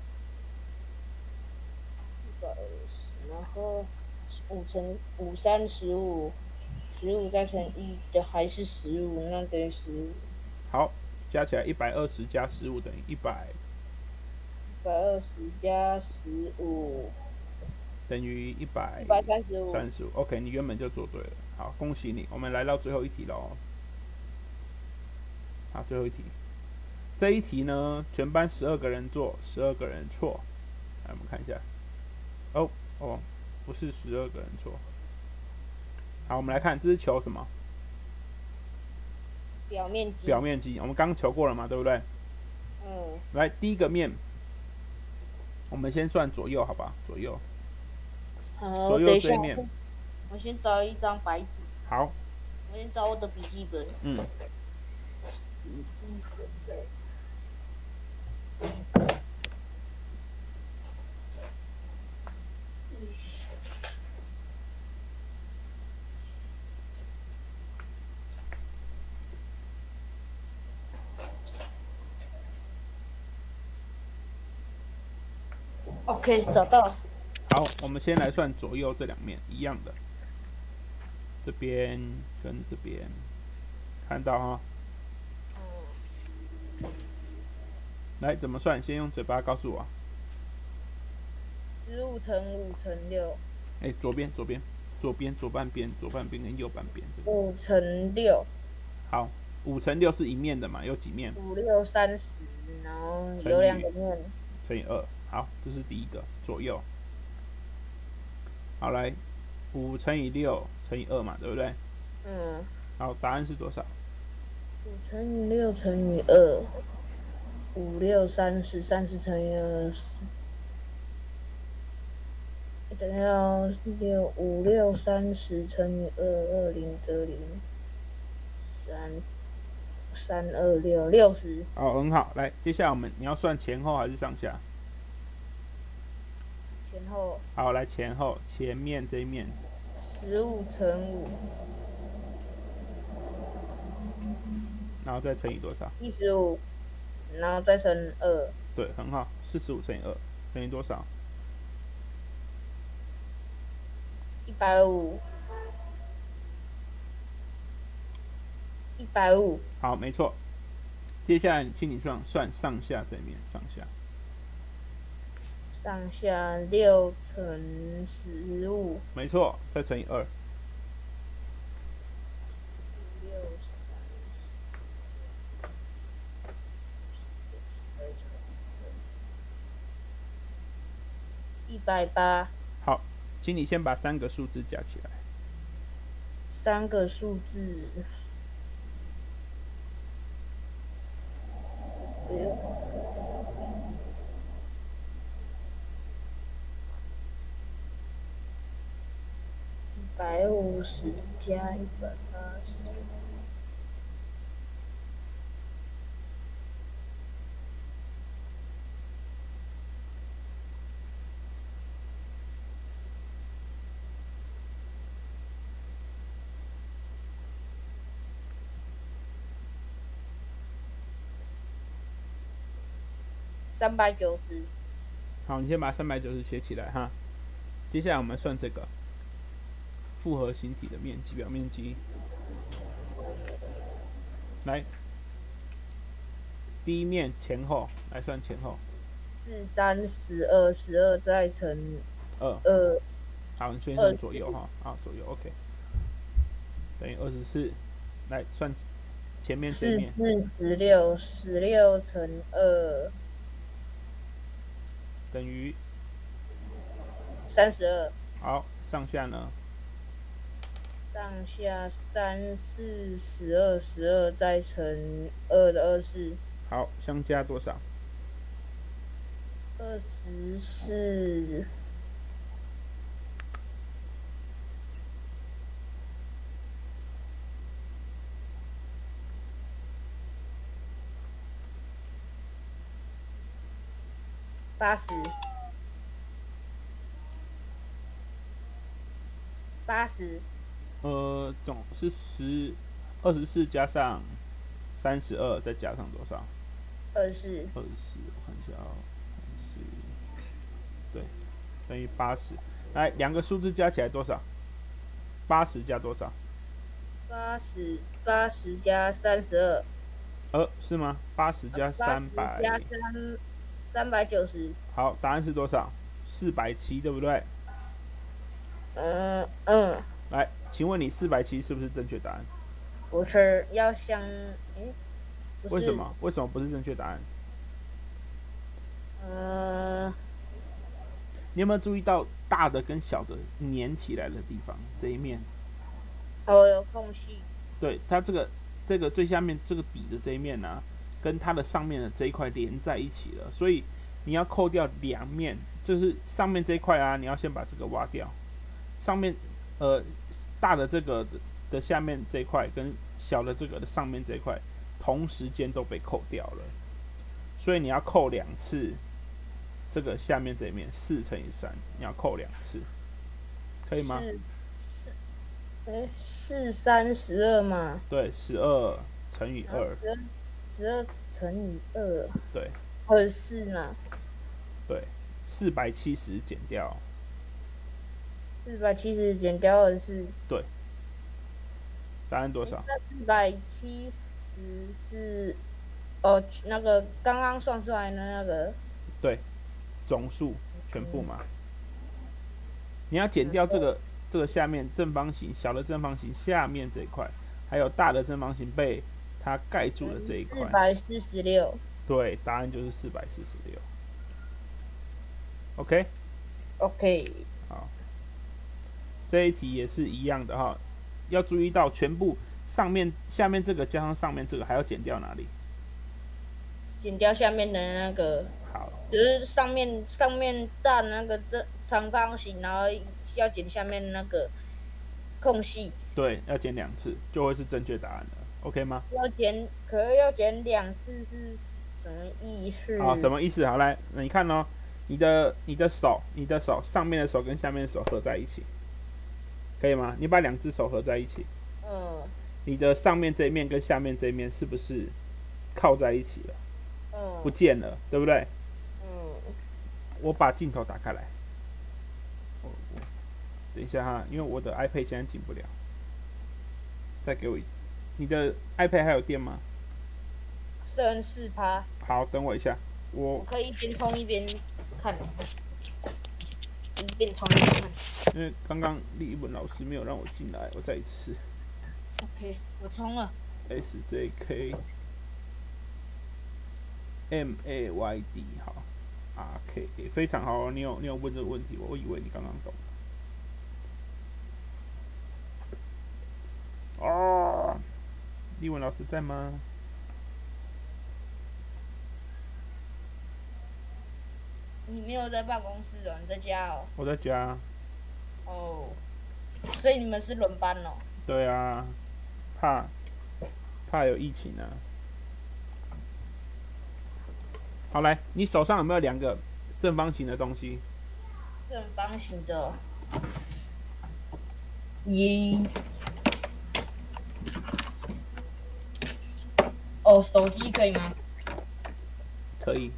Speaker 3: 一百二十，然后五乘五三十五，十五再乘一的还是十五，那等于十五。
Speaker 1: 好，加起来一百二十加十五等于一百。
Speaker 3: 一百二十加十五。
Speaker 1: 等于一百
Speaker 3: 三十五。
Speaker 1: 三十五 ，OK， 你原本就做对了，好，恭喜你。我们来到最后一题喽。好，最后一题，这一题呢，全班十二个人做，十二个人错。来，我们看一下。哦哦，不是十二个人错。好，我们来看，这是求什么？
Speaker 3: 表面积。
Speaker 1: 表面积，我们刚求过了嘛，对不对？
Speaker 3: 嗯。
Speaker 1: 来，第一个面，我们先算左右，好吧？左右。
Speaker 3: 好，
Speaker 1: 左右这一面，
Speaker 3: 我先找一张白纸。
Speaker 1: 好。
Speaker 3: 我先找我的笔记本。
Speaker 1: 嗯。
Speaker 3: OK， 找到了。
Speaker 1: 好，我们先来算左右这两面一样的，这边跟这边，看到哈？来，怎么算？先用嘴巴告诉我。
Speaker 3: 十五乘五乘六。
Speaker 1: 哎，左边，左边，左边，左半边，左半边跟右半边。这个。
Speaker 3: 五乘六。
Speaker 1: 好，五乘六是一面的嘛？有几面？
Speaker 3: 五六三十，然后有两个面。
Speaker 1: 乘以二。好，这是第一个，左右。好，来，五乘以六乘以二嘛，对不对？
Speaker 3: 嗯。
Speaker 1: 好，答案是多少？
Speaker 3: 五乘以六乘以二。五六三十，三十乘以二十，等一下哦，六五六三十乘以二，二零得零，三三二六六十。
Speaker 1: 好，很好。来，接下来我们你要算前后还是上下？
Speaker 3: 前后。
Speaker 1: 好，来前后，前面这一面。
Speaker 3: 十五乘五。
Speaker 1: 然后再乘以多少？
Speaker 3: 一十五。然后再乘二。
Speaker 1: 对，很好，四十五乘以二等于多少？
Speaker 3: 一百五。一百五。
Speaker 1: 好，没错。接下来，请你算算上下这面，上下。
Speaker 3: 上下六乘十五。
Speaker 1: 没错，再乘以二。一百八。 好，请你先把三个数字加起来。
Speaker 3: 三个数字。一百五十加一百八十。三百九十。
Speaker 1: 好，你先把三百九十写起来哈。接下来我们算这个复合形体的面积，表面积。来，第一面前后来算前后。
Speaker 3: 四三十二，十二再乘
Speaker 1: 二。
Speaker 3: 二。
Speaker 1: 好，你先算左右哈。好，左右 OK。等于二十四。来算前面这面。
Speaker 3: 四四十六，十六乘二。
Speaker 1: 等于
Speaker 3: 三十二。
Speaker 1: 好，上下呢？
Speaker 3: 上下三四十二，十二再乘二的二四。
Speaker 1: 好，相加多少？
Speaker 3: 二十四。八十。八十。
Speaker 1: 呃，总是十二十四加上三十二，再加上多少？
Speaker 3: 二十四。
Speaker 1: 二十四，我看一下哦，十，对，等于八十。来，两个数字加起来多少？八十加多少？
Speaker 3: 八十，八十加三十二。
Speaker 1: 呃，是吗？八十加三百。
Speaker 3: 加三，三百九十。
Speaker 1: 好，答案是多少？四百七，对不对？
Speaker 3: 嗯嗯。
Speaker 1: 来，请问你四百七是不是正确答案？
Speaker 3: 不是，要相，诶，不是。
Speaker 1: 为什么？为什么不是正确答案？
Speaker 3: 呃，
Speaker 1: 你有没有注意到大的跟小的粘起来的地方这一面？
Speaker 3: 哦，有空隙。
Speaker 1: 对，它这个这个最下面这个底的这一面呢、啊，跟它的上面的这一块连在一起了，所以你要扣掉两面，就是上面这一块啊，你要先把这个挖掉，上面呃大的这个 的, 的下面这一块跟小的这个的上面这一块同时间都被扣掉了，所以你要扣两次。这个下面这一面四乘以三，你要扣两次，可以吗？
Speaker 3: 四，哎，四三十二嘛。
Speaker 1: 对，十二乘以二。十
Speaker 3: 二乘以二。
Speaker 1: 对。
Speaker 3: 二十四嘛。
Speaker 1: 对， 四百七十减掉
Speaker 3: 四百七十减掉二十四，
Speaker 1: 答案多少？
Speaker 3: 四百七十是哦，那个刚刚算出来的那个
Speaker 1: 对，总数全部嘛。你要减掉这个这个下面正方形小的正方形下面这一块，还有大的正方形被它盖住的这一块。
Speaker 3: 四百四十六。
Speaker 1: 对，答案就是四百四十六。OK。
Speaker 3: OK。
Speaker 1: 好，这一题也是一样的哈，要注意到全部上面、下面这个加上上面这个还要减掉哪里？
Speaker 3: 减掉下面的那个。
Speaker 1: 好。
Speaker 3: 就是上面上面大的那个正长方形，然后要减下面那个空隙。
Speaker 1: 对，要减两次就会是正确答案了 ，OK 吗？
Speaker 3: 要减，可是要减两次是什么意思？
Speaker 1: 好，什么意思？好，来，你看哦，你的你的手，你的手上面的手跟下面的手合在一起，可以吗？你把两只手合在一起。
Speaker 3: 嗯。
Speaker 1: 你的上面这一面跟下面这一面是不是靠在一起了？
Speaker 3: 嗯。
Speaker 1: 不见了，对不对？
Speaker 3: 嗯。
Speaker 1: 我把镜头打开来。我我等一下哈，因为我的 iPad 现在进不了。再给我一，你的 iPad 还有电吗？
Speaker 3: 剩四趴。
Speaker 1: 好，等我一下，我
Speaker 3: 我可以一边冲一边看，一边冲一边看。
Speaker 1: 因为刚刚立文老师没有让我进来，我再一次。
Speaker 3: OK， 我冲了。
Speaker 1: S J K M A Y D 好 ，R K A 非常好，你有你有问这个问题，我以为你刚刚懂了。哦，立文老师在吗？
Speaker 3: 你没有在办公室哦，你在家哦。
Speaker 1: 我在家。
Speaker 3: 哦，所以你们是轮班哦。
Speaker 1: 对啊，怕怕有疫情啊。好，来，你手上有没有两个正方形的东西？
Speaker 3: 正方形的。一。哦，手机可以吗？
Speaker 1: 可以。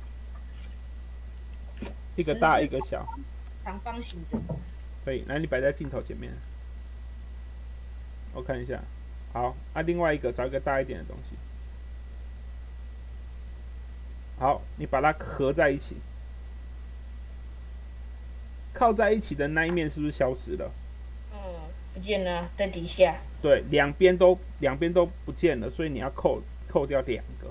Speaker 1: 一个大，一个小。
Speaker 3: 长方形的。
Speaker 1: 可以，来，你摆在镜头前面。我看一下。好，啊，另外一个找一个大一点的东西。好，你把它合在一起。靠在一起的那一面是不是消失了？
Speaker 3: 嗯，不见了，在底下。
Speaker 1: 对，两边都两边都不见了，所以你要扣扣掉两个。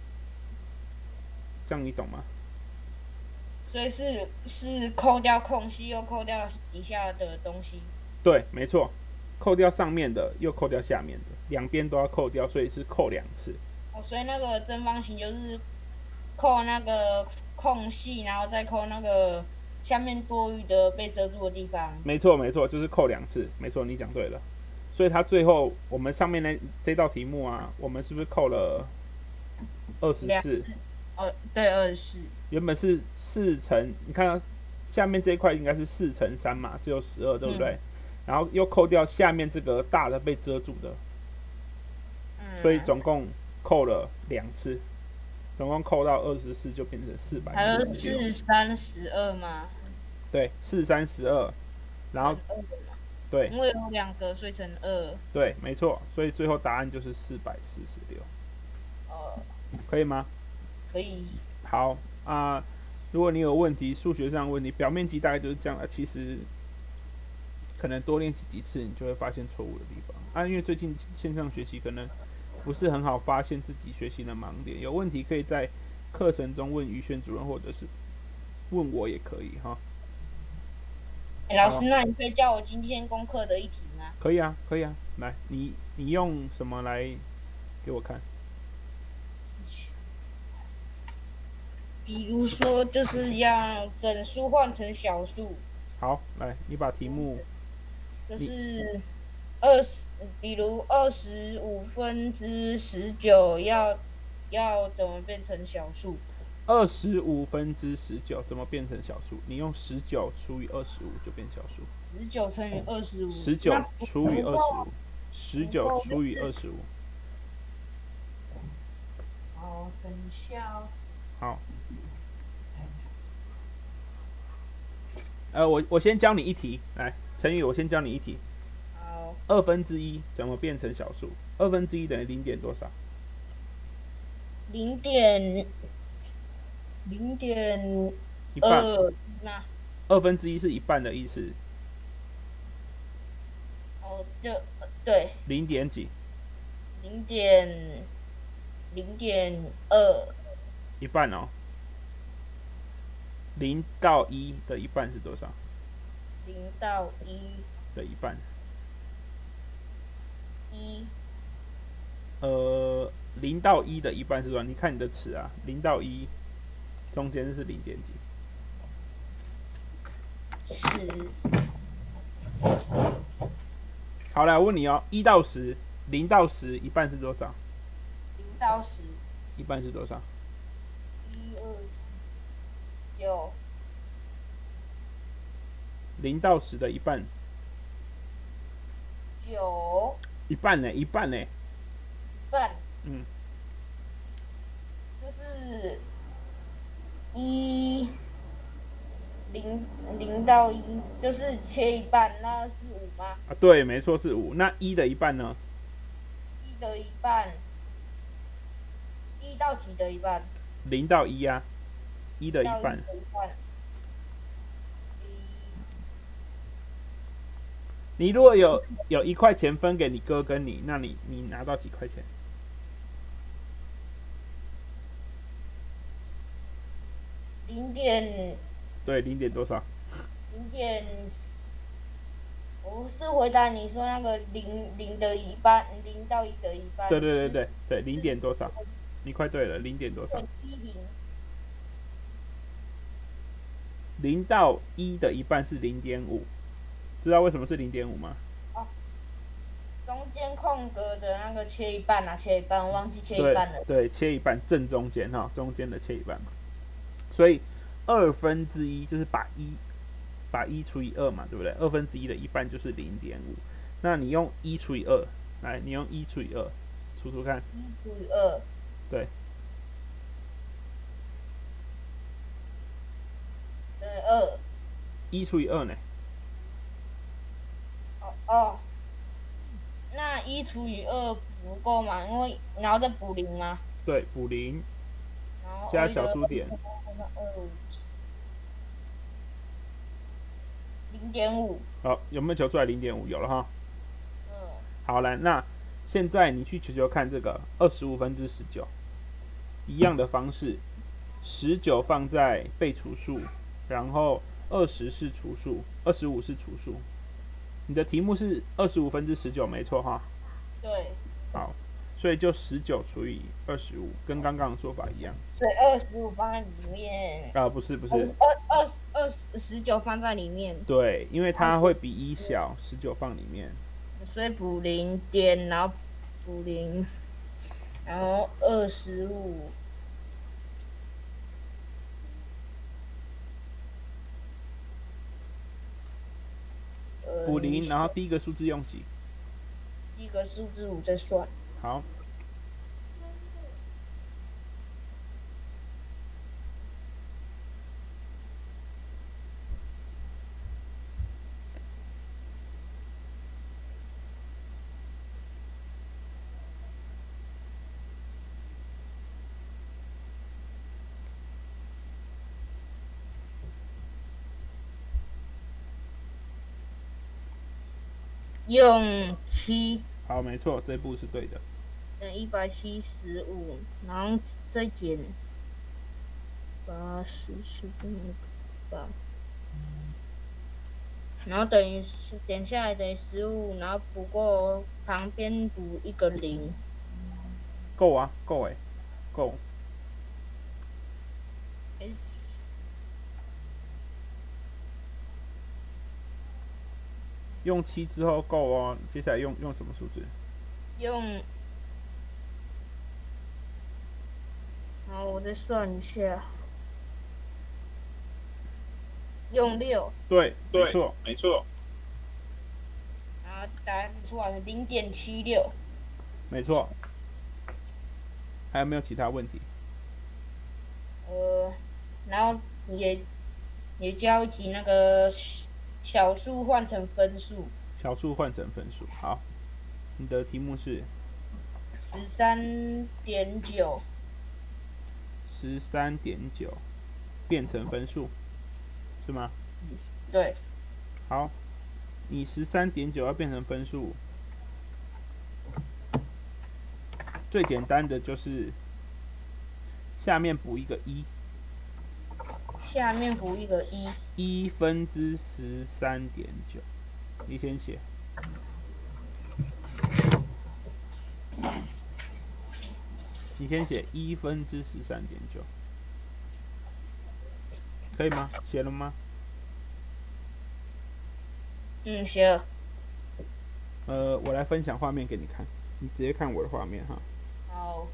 Speaker 1: 这样你懂吗？
Speaker 3: 所以是是扣掉空隙，又扣掉底下的东西。
Speaker 1: 对，没错，扣掉上面的，又扣掉下面的，两边都要扣掉，所以是扣两次。
Speaker 3: 哦，所以那个正方形就是扣那个空隙，然后再扣那个下面多余的被遮住的地方。
Speaker 1: 没错，没错，就是扣两次。没错，你讲对了。所以它最后我们上面那这道题目啊，我们是不是扣了二十四？
Speaker 3: 哦，对，二十四。
Speaker 1: 原本是四乘，你看到下面这一块应该是四乘三嘛，只有十二，对不对？嗯、然后又扣掉下面这个大的被遮住的，嗯、所以总共扣了两次，总共扣到二十四，就变成四百。
Speaker 3: 还有四三十二吗？
Speaker 1: 对，四三十二，然后对，
Speaker 3: 因为有两个，所以乘二。
Speaker 1: 对，没错，所以最后答案就是四百四十六。
Speaker 3: 哦，
Speaker 1: 可以吗？
Speaker 3: 可以。
Speaker 1: 好啊、呃，如果你有问题，数学上的问题，表面积大概就是这样了。其实可能多练习几次，你就会发现错误的地方啊。因为最近线上学习可能不是很好发现自己学习的盲点，有问题可以在课程中问于轩主任，或者是问我也可以哈。
Speaker 3: 欸、老师，那你可以教我今天功课的一题吗？
Speaker 1: 可以啊，可以啊。来，你你用什么来给我看？
Speaker 3: 比如说，就是要整数换成小数。
Speaker 1: 好，来，你把题目。
Speaker 3: 就是二十，比如二十五分之十九要要怎么变成小数？
Speaker 1: 二十五分之十九怎么变成小数？你用十九除以二十五就变小数。
Speaker 3: 十九乘以二十五。
Speaker 1: 十九除以二十五。十九除以二十五。
Speaker 3: 好，等一下哦。
Speaker 1: 好。 呃，我我先教你一题，来，成语我先教你一题。
Speaker 3: 好，
Speaker 1: 二分之一怎么变成小数？二分之一等于零点多少？
Speaker 3: 零点零点
Speaker 1: 一半。
Speaker 3: 二那
Speaker 1: 二分之一是一半的意思。
Speaker 3: 哦，就对，
Speaker 1: 零点几？
Speaker 3: 零点零点二，
Speaker 1: 一半哦。零到一的一半是多少？
Speaker 3: 零到一
Speaker 1: 的一半。
Speaker 3: 一
Speaker 1: 呃，零到一的一半是多少？你看你的尺啊，零到一中间是零点几？
Speaker 3: 十
Speaker 1: 好来，我问你哦，一到十，零到十一半是多少？
Speaker 3: 零到十，
Speaker 1: 一半是多少？
Speaker 3: 一二三九
Speaker 1: 零到十的一半，
Speaker 3: 九
Speaker 1: 一半呢？一半呢？
Speaker 3: 半，
Speaker 1: 嗯，
Speaker 3: 就是一零零到一，就是切一半，那是五吗？
Speaker 1: 啊，对，没错是五。那一的一半呢？
Speaker 3: 一的一半，一到几的一半？
Speaker 1: 零到一啊，一的一
Speaker 3: 到
Speaker 1: 半。
Speaker 3: 的一半。
Speaker 1: 你如果有有一块钱分给你哥跟你，那你你拿到几块钱？
Speaker 3: 零点
Speaker 1: 对，零点多少？
Speaker 3: 零点，我是回答你说那个零零的一半，零到一的一半。
Speaker 1: 对对对对对，零点多少？你快对了，零点多少？
Speaker 3: 一零。
Speaker 1: 零到一的一半是零点五，知道为什么是零点五吗？
Speaker 3: 哦，中间空格的那个切一半啊，切一半，忘记切一半了。
Speaker 1: 对对，切一半，正中间哈，中间的切一半嘛。所以二分之一就是把一把一除以二嘛，对不对？二分之一的一半就是零点五。那你用一除以二，来，你用一除以二，除除看。
Speaker 3: 一除以二。
Speaker 1: 对。
Speaker 3: 对，二。
Speaker 1: 一除以二呢？
Speaker 3: 哦哦，那一除以二不够嘛？因为然后再补零吗？
Speaker 1: 对，补零，
Speaker 3: 然后
Speaker 1: 加小数点。
Speaker 3: 零点五。
Speaker 1: 好，有没有求出来零点五？有了哈。
Speaker 3: 嗯。
Speaker 1: 好来，那现在你去求求看这个二十五分之十九，一样的方式，十九放在被除数，然后二十是除数，二十五是除数。你的题目是二十五分之十九，没错哈。
Speaker 3: 对。
Speaker 1: 好，所以就十九除以二十五，跟刚刚的说法一样。
Speaker 3: 所以二十五放在里面。
Speaker 1: 啊，不是不是。
Speaker 3: 二二二十九放在里面。
Speaker 1: 对，因为它会比一小，十九放里面。
Speaker 3: 所以补零点，然后补零，然后二十五。
Speaker 1: 补零，然后第一个数字用几？
Speaker 3: 第一个数字五再算。
Speaker 1: 好。
Speaker 3: 用七。
Speaker 1: 好，没错，这步是对的。
Speaker 3: 等一百七十五，然后再减八十是八，然后等于减下来等于十五，然后补过旁边补一个零。
Speaker 1: 够啊，够哎，够。
Speaker 3: S
Speaker 1: 用七之后够哦，接下来用用什么数字？
Speaker 3: 用，好，我再算一下，用六。
Speaker 1: 对，没错，
Speaker 6: 没错。
Speaker 3: 然后答案出来零点七六。
Speaker 1: 没错。还有没有其他问题？
Speaker 3: 呃，然后也
Speaker 8: 也教一题那个小数换成分数。
Speaker 1: 小数换成分数，好，你的题目是
Speaker 8: 十三点九。
Speaker 1: 十三点九变成分数，是吗？
Speaker 8: 对。
Speaker 1: 好，你十三点九要变成分数，最简单的就是下面补一个一。
Speaker 8: 下面补一个一。
Speaker 1: 一分之十三点九，你先写。你先写一分之十三点九，可以吗？写了吗？
Speaker 8: 嗯，写了。
Speaker 1: 呃，我来分享画面给你看，你直接看我的画面哈。
Speaker 8: 好。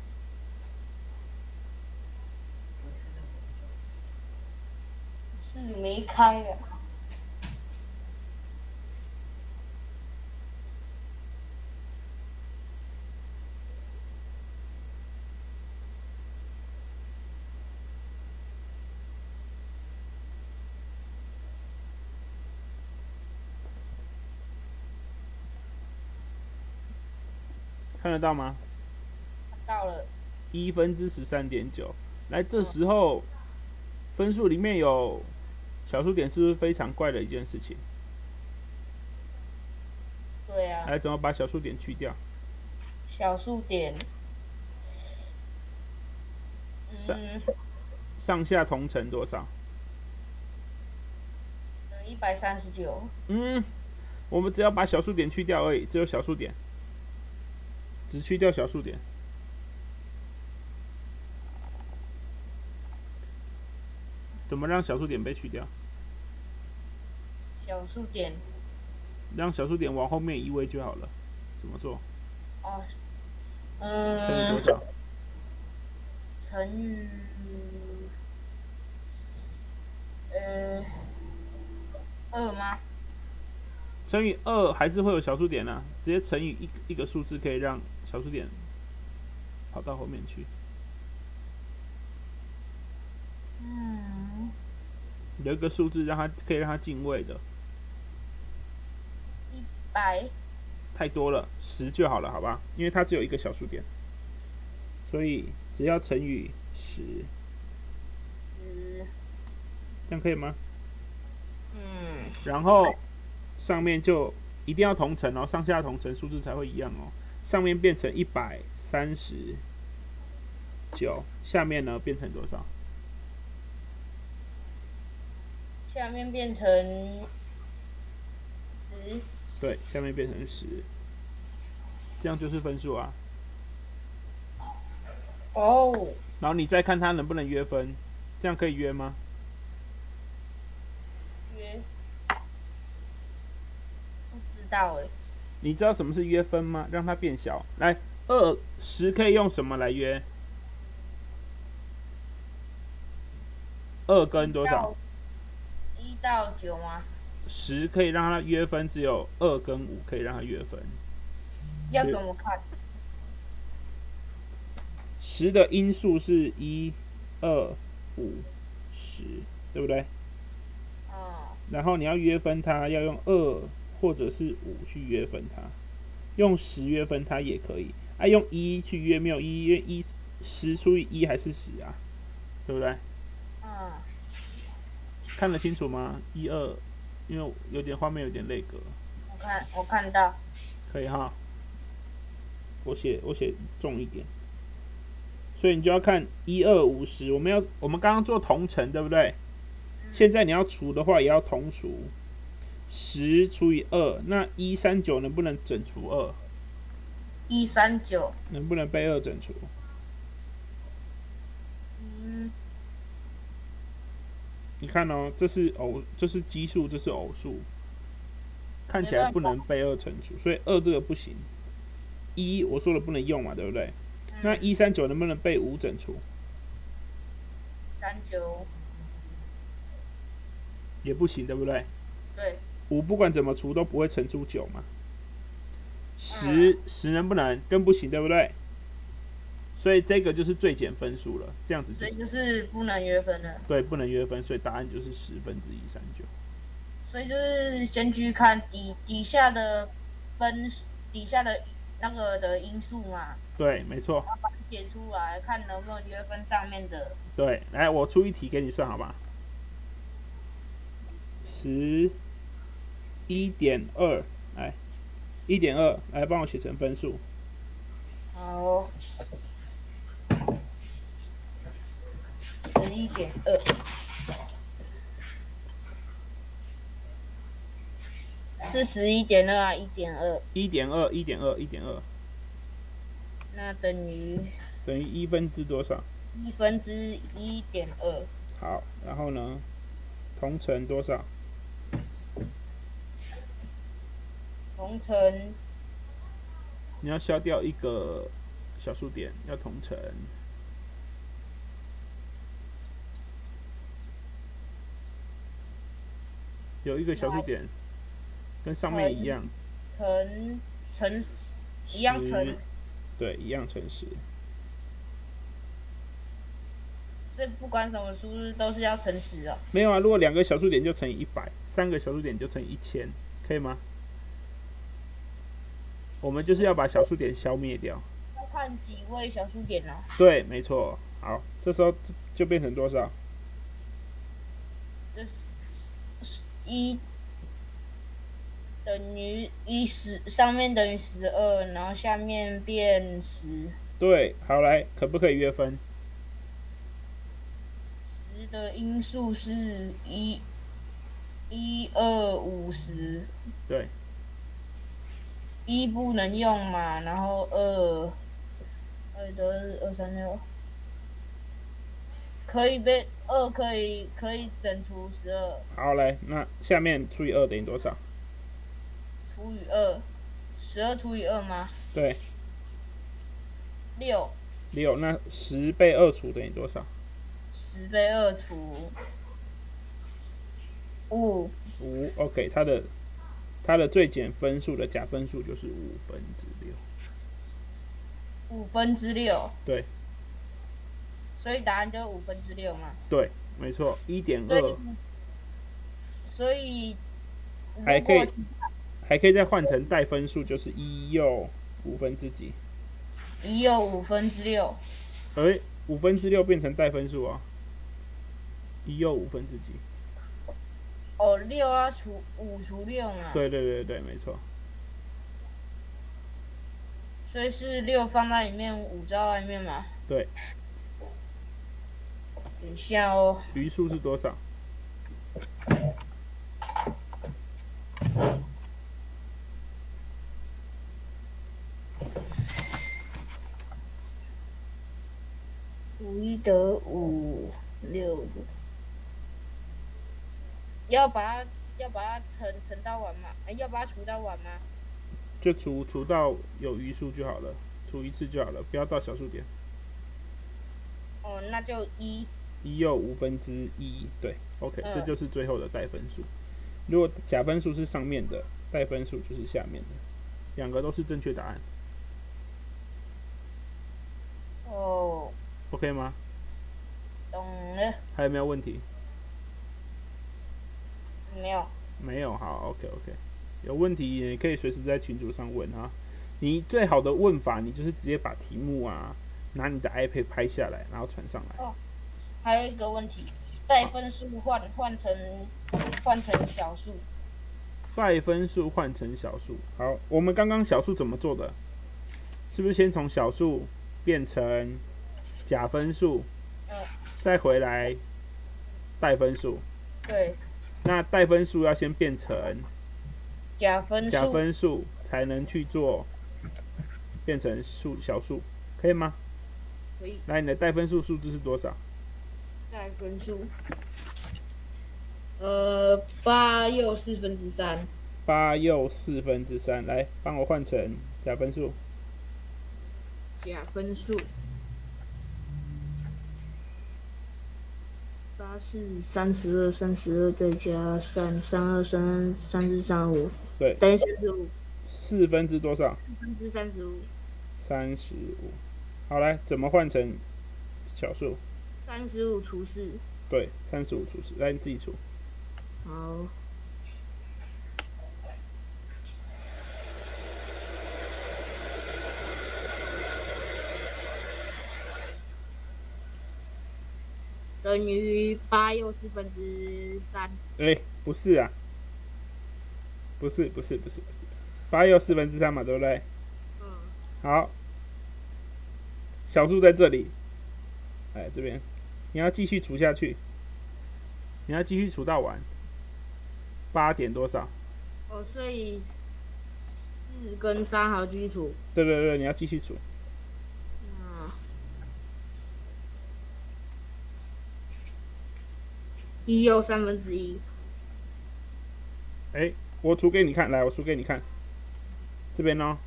Speaker 8: 是没开啊。
Speaker 1: 看得到吗？
Speaker 8: 到了。
Speaker 1: 一分之十三点九，来，这时候分数里面有小数点，是不是非常怪的一件事情？
Speaker 8: 对啊。
Speaker 1: 来，怎么把小数点去掉？
Speaker 8: 小数点。
Speaker 1: 上上下同乘多少？
Speaker 8: 一百三十九。
Speaker 1: 嗯，我们只要把小数点去掉而已，只有小数点。只去掉小数点，怎么让小数点被去掉？
Speaker 8: 小数点，
Speaker 1: 让小数点往后面移位就好了。怎么做？
Speaker 8: 哦，嗯。
Speaker 1: 乘以多少？
Speaker 8: 乘以，呃，二吗？
Speaker 1: 乘以二还是会有小数点啊，直接乘以一一个数字可以让小数点跑到后面去。
Speaker 8: 嗯。
Speaker 1: 有一个数字让它可以让它进位的。
Speaker 8: 一百。
Speaker 1: 太多了，十就好了，好吧？因为它只有一个小数点，所以只要乘以十。
Speaker 8: 十。
Speaker 1: 这样可以吗？
Speaker 8: 嗯。
Speaker 1: 然后上面就一定要同乘哦，上下同乘数字才会一样哦。上面变成一百三十九，下面呢变成多少？
Speaker 8: 下面变成十。
Speaker 1: 对，下面变成十，这样就是分数啊。
Speaker 8: 哦。
Speaker 1: 然后你再看它能不能约分，这样可以约吗？
Speaker 8: 约。不知道哎。
Speaker 1: 你知道什么是约分吗？让它变小。来，二十可以用什么来约？二跟多少？
Speaker 8: 一到九吗？
Speaker 1: 十可以让它约分，只有二跟五可以让它约分。
Speaker 8: 要怎么看？
Speaker 1: 十的因数是一、二、五、十，对不对？
Speaker 8: 嗯。
Speaker 1: 然后你要约分它，要用二或者是五去约分它，用十约分它也可以。啊，用一去约没有一，因为一十除以一还是十啊，对不对？
Speaker 8: 嗯。
Speaker 1: 看得清楚吗？一二。因为有点画面有点累格，
Speaker 8: 我看我看到，
Speaker 1: 可以哈。我写我写重一点，所以你就要看一二五十。我们要我们刚刚做同乘，对不对？嗯、现在你要除的话，也要同除。十除以二，那一三九能不能整除二？
Speaker 8: 一三九
Speaker 1: 能不能被二整除？
Speaker 8: 嗯。
Speaker 1: 你看哦，这是偶，这是奇数，这是偶数，看起来不能被二乘除，所以二这个不行。一我说了不能用嘛，对不对？嗯、那一三九能不能被五整除？
Speaker 8: 三九
Speaker 1: 也不行，对不对？
Speaker 8: 对。
Speaker 1: 五不管怎么除都不会乘出九嘛。十、嗯、十能不能？更不行，对不对？ 所以这个就是最减分数了，这样子就
Speaker 8: 所以就是不能约分了。
Speaker 1: 对，不能约分，所以答案就是十分之一三九。
Speaker 8: 所以就是先去看底底下的分底下的那个的因素嘛，
Speaker 1: 对，没错。
Speaker 8: 然后把它写出来，看能不能约分上面的。
Speaker 1: 对，来，我出一题给你算好吧？十一点二，来，一点二，来帮我写成分数。
Speaker 8: 好，十一点二。是十一点二啊，一点二。
Speaker 1: 一点二，一点二，一点二。
Speaker 8: 那等于
Speaker 1: 等于一分之多少？
Speaker 8: 一分之一点二。
Speaker 1: 好，然后呢，同乘多少？
Speaker 8: 同乘。
Speaker 1: 你要消掉一个小数点，要同乘。有一个小数点。跟上面一样，
Speaker 8: 乘乘一样乘，
Speaker 1: 对，一样乘十。
Speaker 8: 所以不管什么数都是要乘十哦。
Speaker 1: 没有啊，如果两个小数点就乘以一百，三个小数点就乘以一千，可以吗？我们就是要把小数点消灭掉。
Speaker 8: 要看几位小数点哦。
Speaker 1: 对，没错。好，这时候就变成多少？
Speaker 8: 这是一。等于一十，上面等于十二，然后下面变十。
Speaker 1: 对，好来，可不可以约分？
Speaker 8: 十的因数是一、一二五十。
Speaker 1: 对。
Speaker 8: 一不能用嘛，然后二，二得二三六，可以被二可以可以等除十二。
Speaker 1: 好来，那下面除以二等于多少？
Speaker 8: 除以二，十二除以二吗？
Speaker 1: 对。
Speaker 8: 六。
Speaker 1: 六，那十被二除等于多少？
Speaker 8: 十被二除五。
Speaker 1: 五 ，OK， 它的它的最减分数的假分数就是五分之六。
Speaker 8: 五分之六。
Speaker 1: 对。
Speaker 8: 所以答案就是五分之六嘛。
Speaker 1: 对，没错，一点二。
Speaker 8: 所以
Speaker 1: 还可以。还可以再换成带分数，就是一又五分之几？
Speaker 8: 一又五分之六。
Speaker 1: 哎，五分之六变成带分数啊！一又五分之几？
Speaker 8: 哦，六要除五除六嘛。
Speaker 1: 对对对对，没错。
Speaker 8: 所以是六放在里面，五在外面嘛。
Speaker 1: 对。
Speaker 8: 等一下哦。
Speaker 1: 余数是多少？
Speaker 8: 五一得五六，要把它要把它乘乘到完嘛？哎，要把它除到完吗？
Speaker 1: 就除除到有余数就好了，除一次就好了，不要到小数点。
Speaker 8: 哦，那就一。
Speaker 1: 一又五分之一，对 ，OK，、嗯、这就是最后的带分数。如果假分数是上面的，带分数就是下面的，两个都是正确答案。
Speaker 8: 哦。
Speaker 1: OK 吗？
Speaker 8: 懂了。
Speaker 1: 还有没有问题？
Speaker 8: 没有。
Speaker 1: 没有，好 ，OK OK。有问题也可以随时在群组上问哈。你最好的问法，你就是直接把题目啊，拿你的 iPad 拍下来，然后传上来。
Speaker 8: 哦，还有一个问题，带分数换换成换成小数。
Speaker 1: 带分数换成小数，好，我们刚刚小数怎么做的？是不是先从小数变成假分数，
Speaker 8: 嗯，
Speaker 1: 再回来带分数？
Speaker 8: 对。
Speaker 1: 那带分数要先变成
Speaker 8: 假分数，
Speaker 1: 假分数才能去做变成数小数，可以吗？
Speaker 8: 可以。
Speaker 1: 来，你的带分数数字是多少？
Speaker 8: 带分数，呃，八又四分之三。
Speaker 1: 八又四分之三，来帮我换成假分数。
Speaker 8: 假分数。八四三十二，三十二再加三，三二三，三四三五，
Speaker 1: 对，
Speaker 8: 等于三十五。
Speaker 1: 四分之多少？
Speaker 8: 四分之三十五。
Speaker 1: 三十五。 好来，怎么换成小数？
Speaker 8: 三十五除四。
Speaker 1: 对，三十五除四，来你自己除。
Speaker 8: 好。等于八又四分之三。
Speaker 1: 哎、欸，不是啊，不是不是不是不是，八又四分之三嘛，对不对？
Speaker 8: 嗯。
Speaker 1: 好，小数在这里，哎，这边，你要继续除下去，你要继续除到完，八点多少？
Speaker 8: 哦，所以四跟三还要继续除。
Speaker 1: 对对对，你要继续除。
Speaker 8: 嗯。一又三分之一。
Speaker 1: 哎、欸，我除给你看，来，我除给你看，这边哦，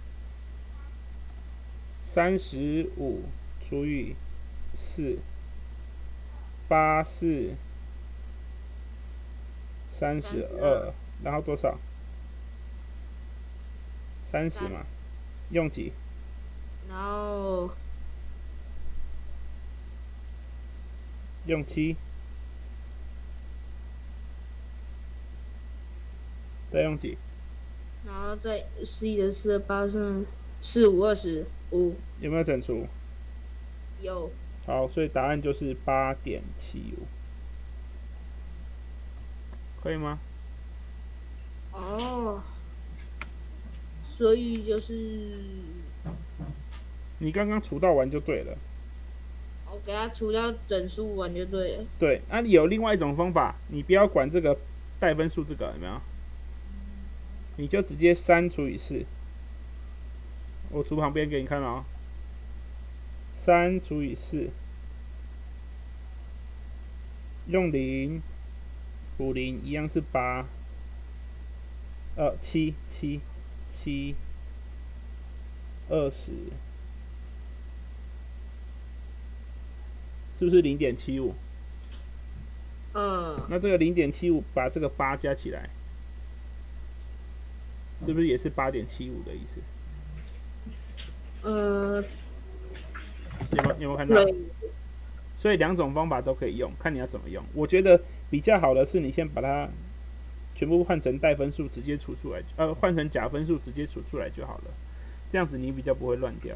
Speaker 1: 三十五除以四，八四三十二，然后多少？三十嘛，用几？
Speaker 8: 然后
Speaker 1: 用七。再用几？
Speaker 8: 然后再十一的四八剩四五二十五。
Speaker 1: 有没有整除？
Speaker 8: 有。
Speaker 1: 好，所以答案就是八点七五，可以吗？
Speaker 8: 哦，所以就是
Speaker 1: 你刚刚除到完就对了。
Speaker 8: 我给它除掉整数完就对了。
Speaker 1: 对，那、啊、有另外一种方法，你不要管这个带分数这个有没有？你就直接三除以四，我除旁边给你看哦。三除以四，用零补零一样是八，呃七七七二十，是不是零点七五？
Speaker 8: 嗯。
Speaker 1: 那这个零点七五把这个八加起来。是不是也是八点七五的意思？
Speaker 8: 呃，
Speaker 1: 有没有有没有看到？所以两种方法都可以用，看你要怎么用。我觉得比较好的是你先把它全部换成带分数，直接除出来，呃，换成假分数直接除出来就好了。这样子你比较不会乱掉。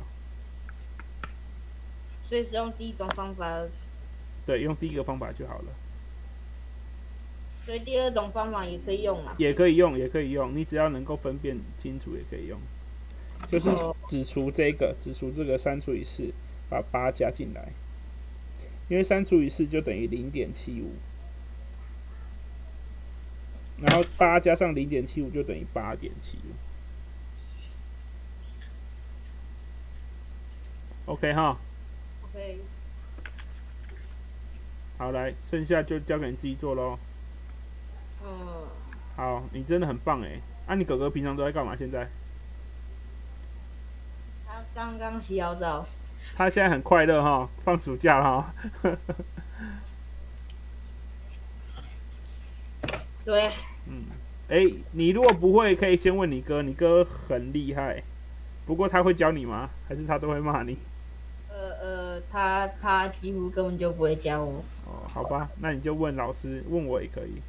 Speaker 8: 所以是用第一种方法。
Speaker 1: 对，用第一个方法就好了。
Speaker 8: 所以第二种方法也可以用啊。
Speaker 1: 也可以用，也可以用，你只要能够分辨清楚，也可以用。就是只除这个，只除这个三除以四，把八加进来，因为三除以四就等于零点七五，然后八加上零点七五就等于八点七五。OK 哈。
Speaker 8: OK。
Speaker 1: 好，来，剩下就交给你自己做咯。
Speaker 8: 嗯。
Speaker 1: 好，你真的很棒哎！啊，你哥哥平常都在干嘛？现在？
Speaker 8: 他刚刚洗好澡。
Speaker 1: 他现在很快乐哈，放暑假了哈。
Speaker 8: 对。
Speaker 1: 嗯，哎、欸，你如果不会，可以先问你哥，你哥很厉害。不过他会教你吗？还是他都会骂你？
Speaker 8: 呃呃，他他几乎根本就不会教我。
Speaker 1: 哦，好吧，那你就问老师，问我也可以。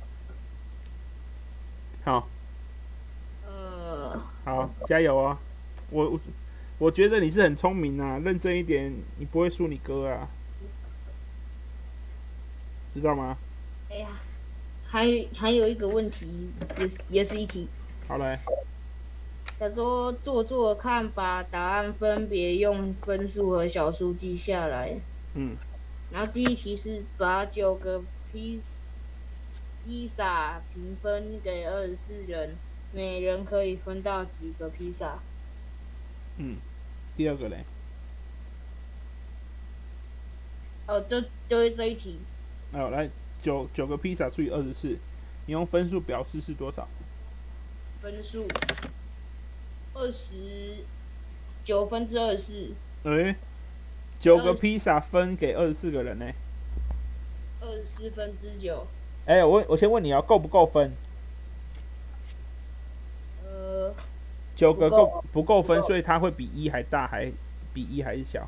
Speaker 1: 好。
Speaker 8: 呃。
Speaker 1: 好，加油哦！我我我觉得你是很聪明啊，认真一点，你不会输你哥啊，知道吗？
Speaker 8: 哎呀，还还有一个问题，也也是一题。
Speaker 1: 好来。
Speaker 8: 他说做做看，把答案分别用分数和小数记下来。
Speaker 1: 嗯。
Speaker 8: 然后第一题是把九个披披萨平分给二十四人，每人可以分到几个披萨？
Speaker 1: 嗯。第二个嘞？
Speaker 8: 哦，就就是这一题。
Speaker 1: 哦，来九九个披萨除以二十四，你用分数表示是多少？
Speaker 8: 分数。二十九分之二十四。
Speaker 1: 哎，九个披萨分给二十四个人呢？
Speaker 8: 二十四分之九。
Speaker 1: 哎、欸，我我先问你啊，够不够分？
Speaker 8: 呃，
Speaker 1: 九个够不够分，所以它会比一还大，还比一还是小？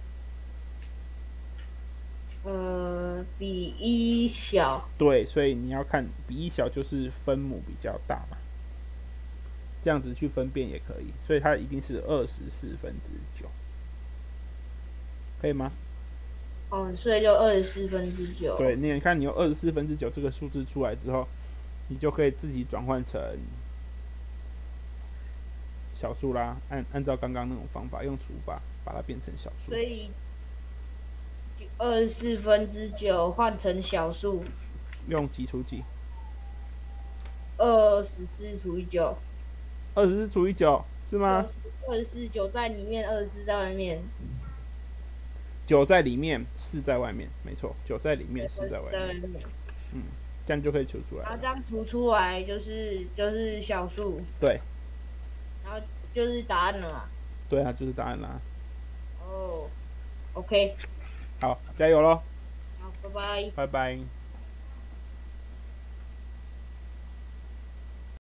Speaker 8: 呃，比一小。
Speaker 1: 对，所以你要看比一小就是分母比较大嘛，这样子去分辨也可以，所以它一定是二十四分之九，可以吗？
Speaker 8: 哦，所以就二十四分之九。
Speaker 1: 对，你看你用二十四分之九这个数字出来之后，你就可以自己转换成小数啦，按按照刚刚那种方法，用除法把它变成小数。
Speaker 8: 所以二十四分之九换成小数，
Speaker 1: 用几除几？
Speaker 8: 二十四除以九。
Speaker 1: 二十四除以九是吗？
Speaker 8: 二十四九在里面，二十四在外面。
Speaker 1: 九在里面，四在外面，没错，九在里面，四在外面。嗯，这样就可以求出来了。
Speaker 8: 然后这样除出来就是就是小数。
Speaker 1: 对。
Speaker 8: 然后就是答案了嘛。
Speaker 1: 对啊，就是答案啦。
Speaker 8: 哦 ，OK。
Speaker 1: 好，加油咯。
Speaker 8: 好，拜拜。
Speaker 1: 拜拜。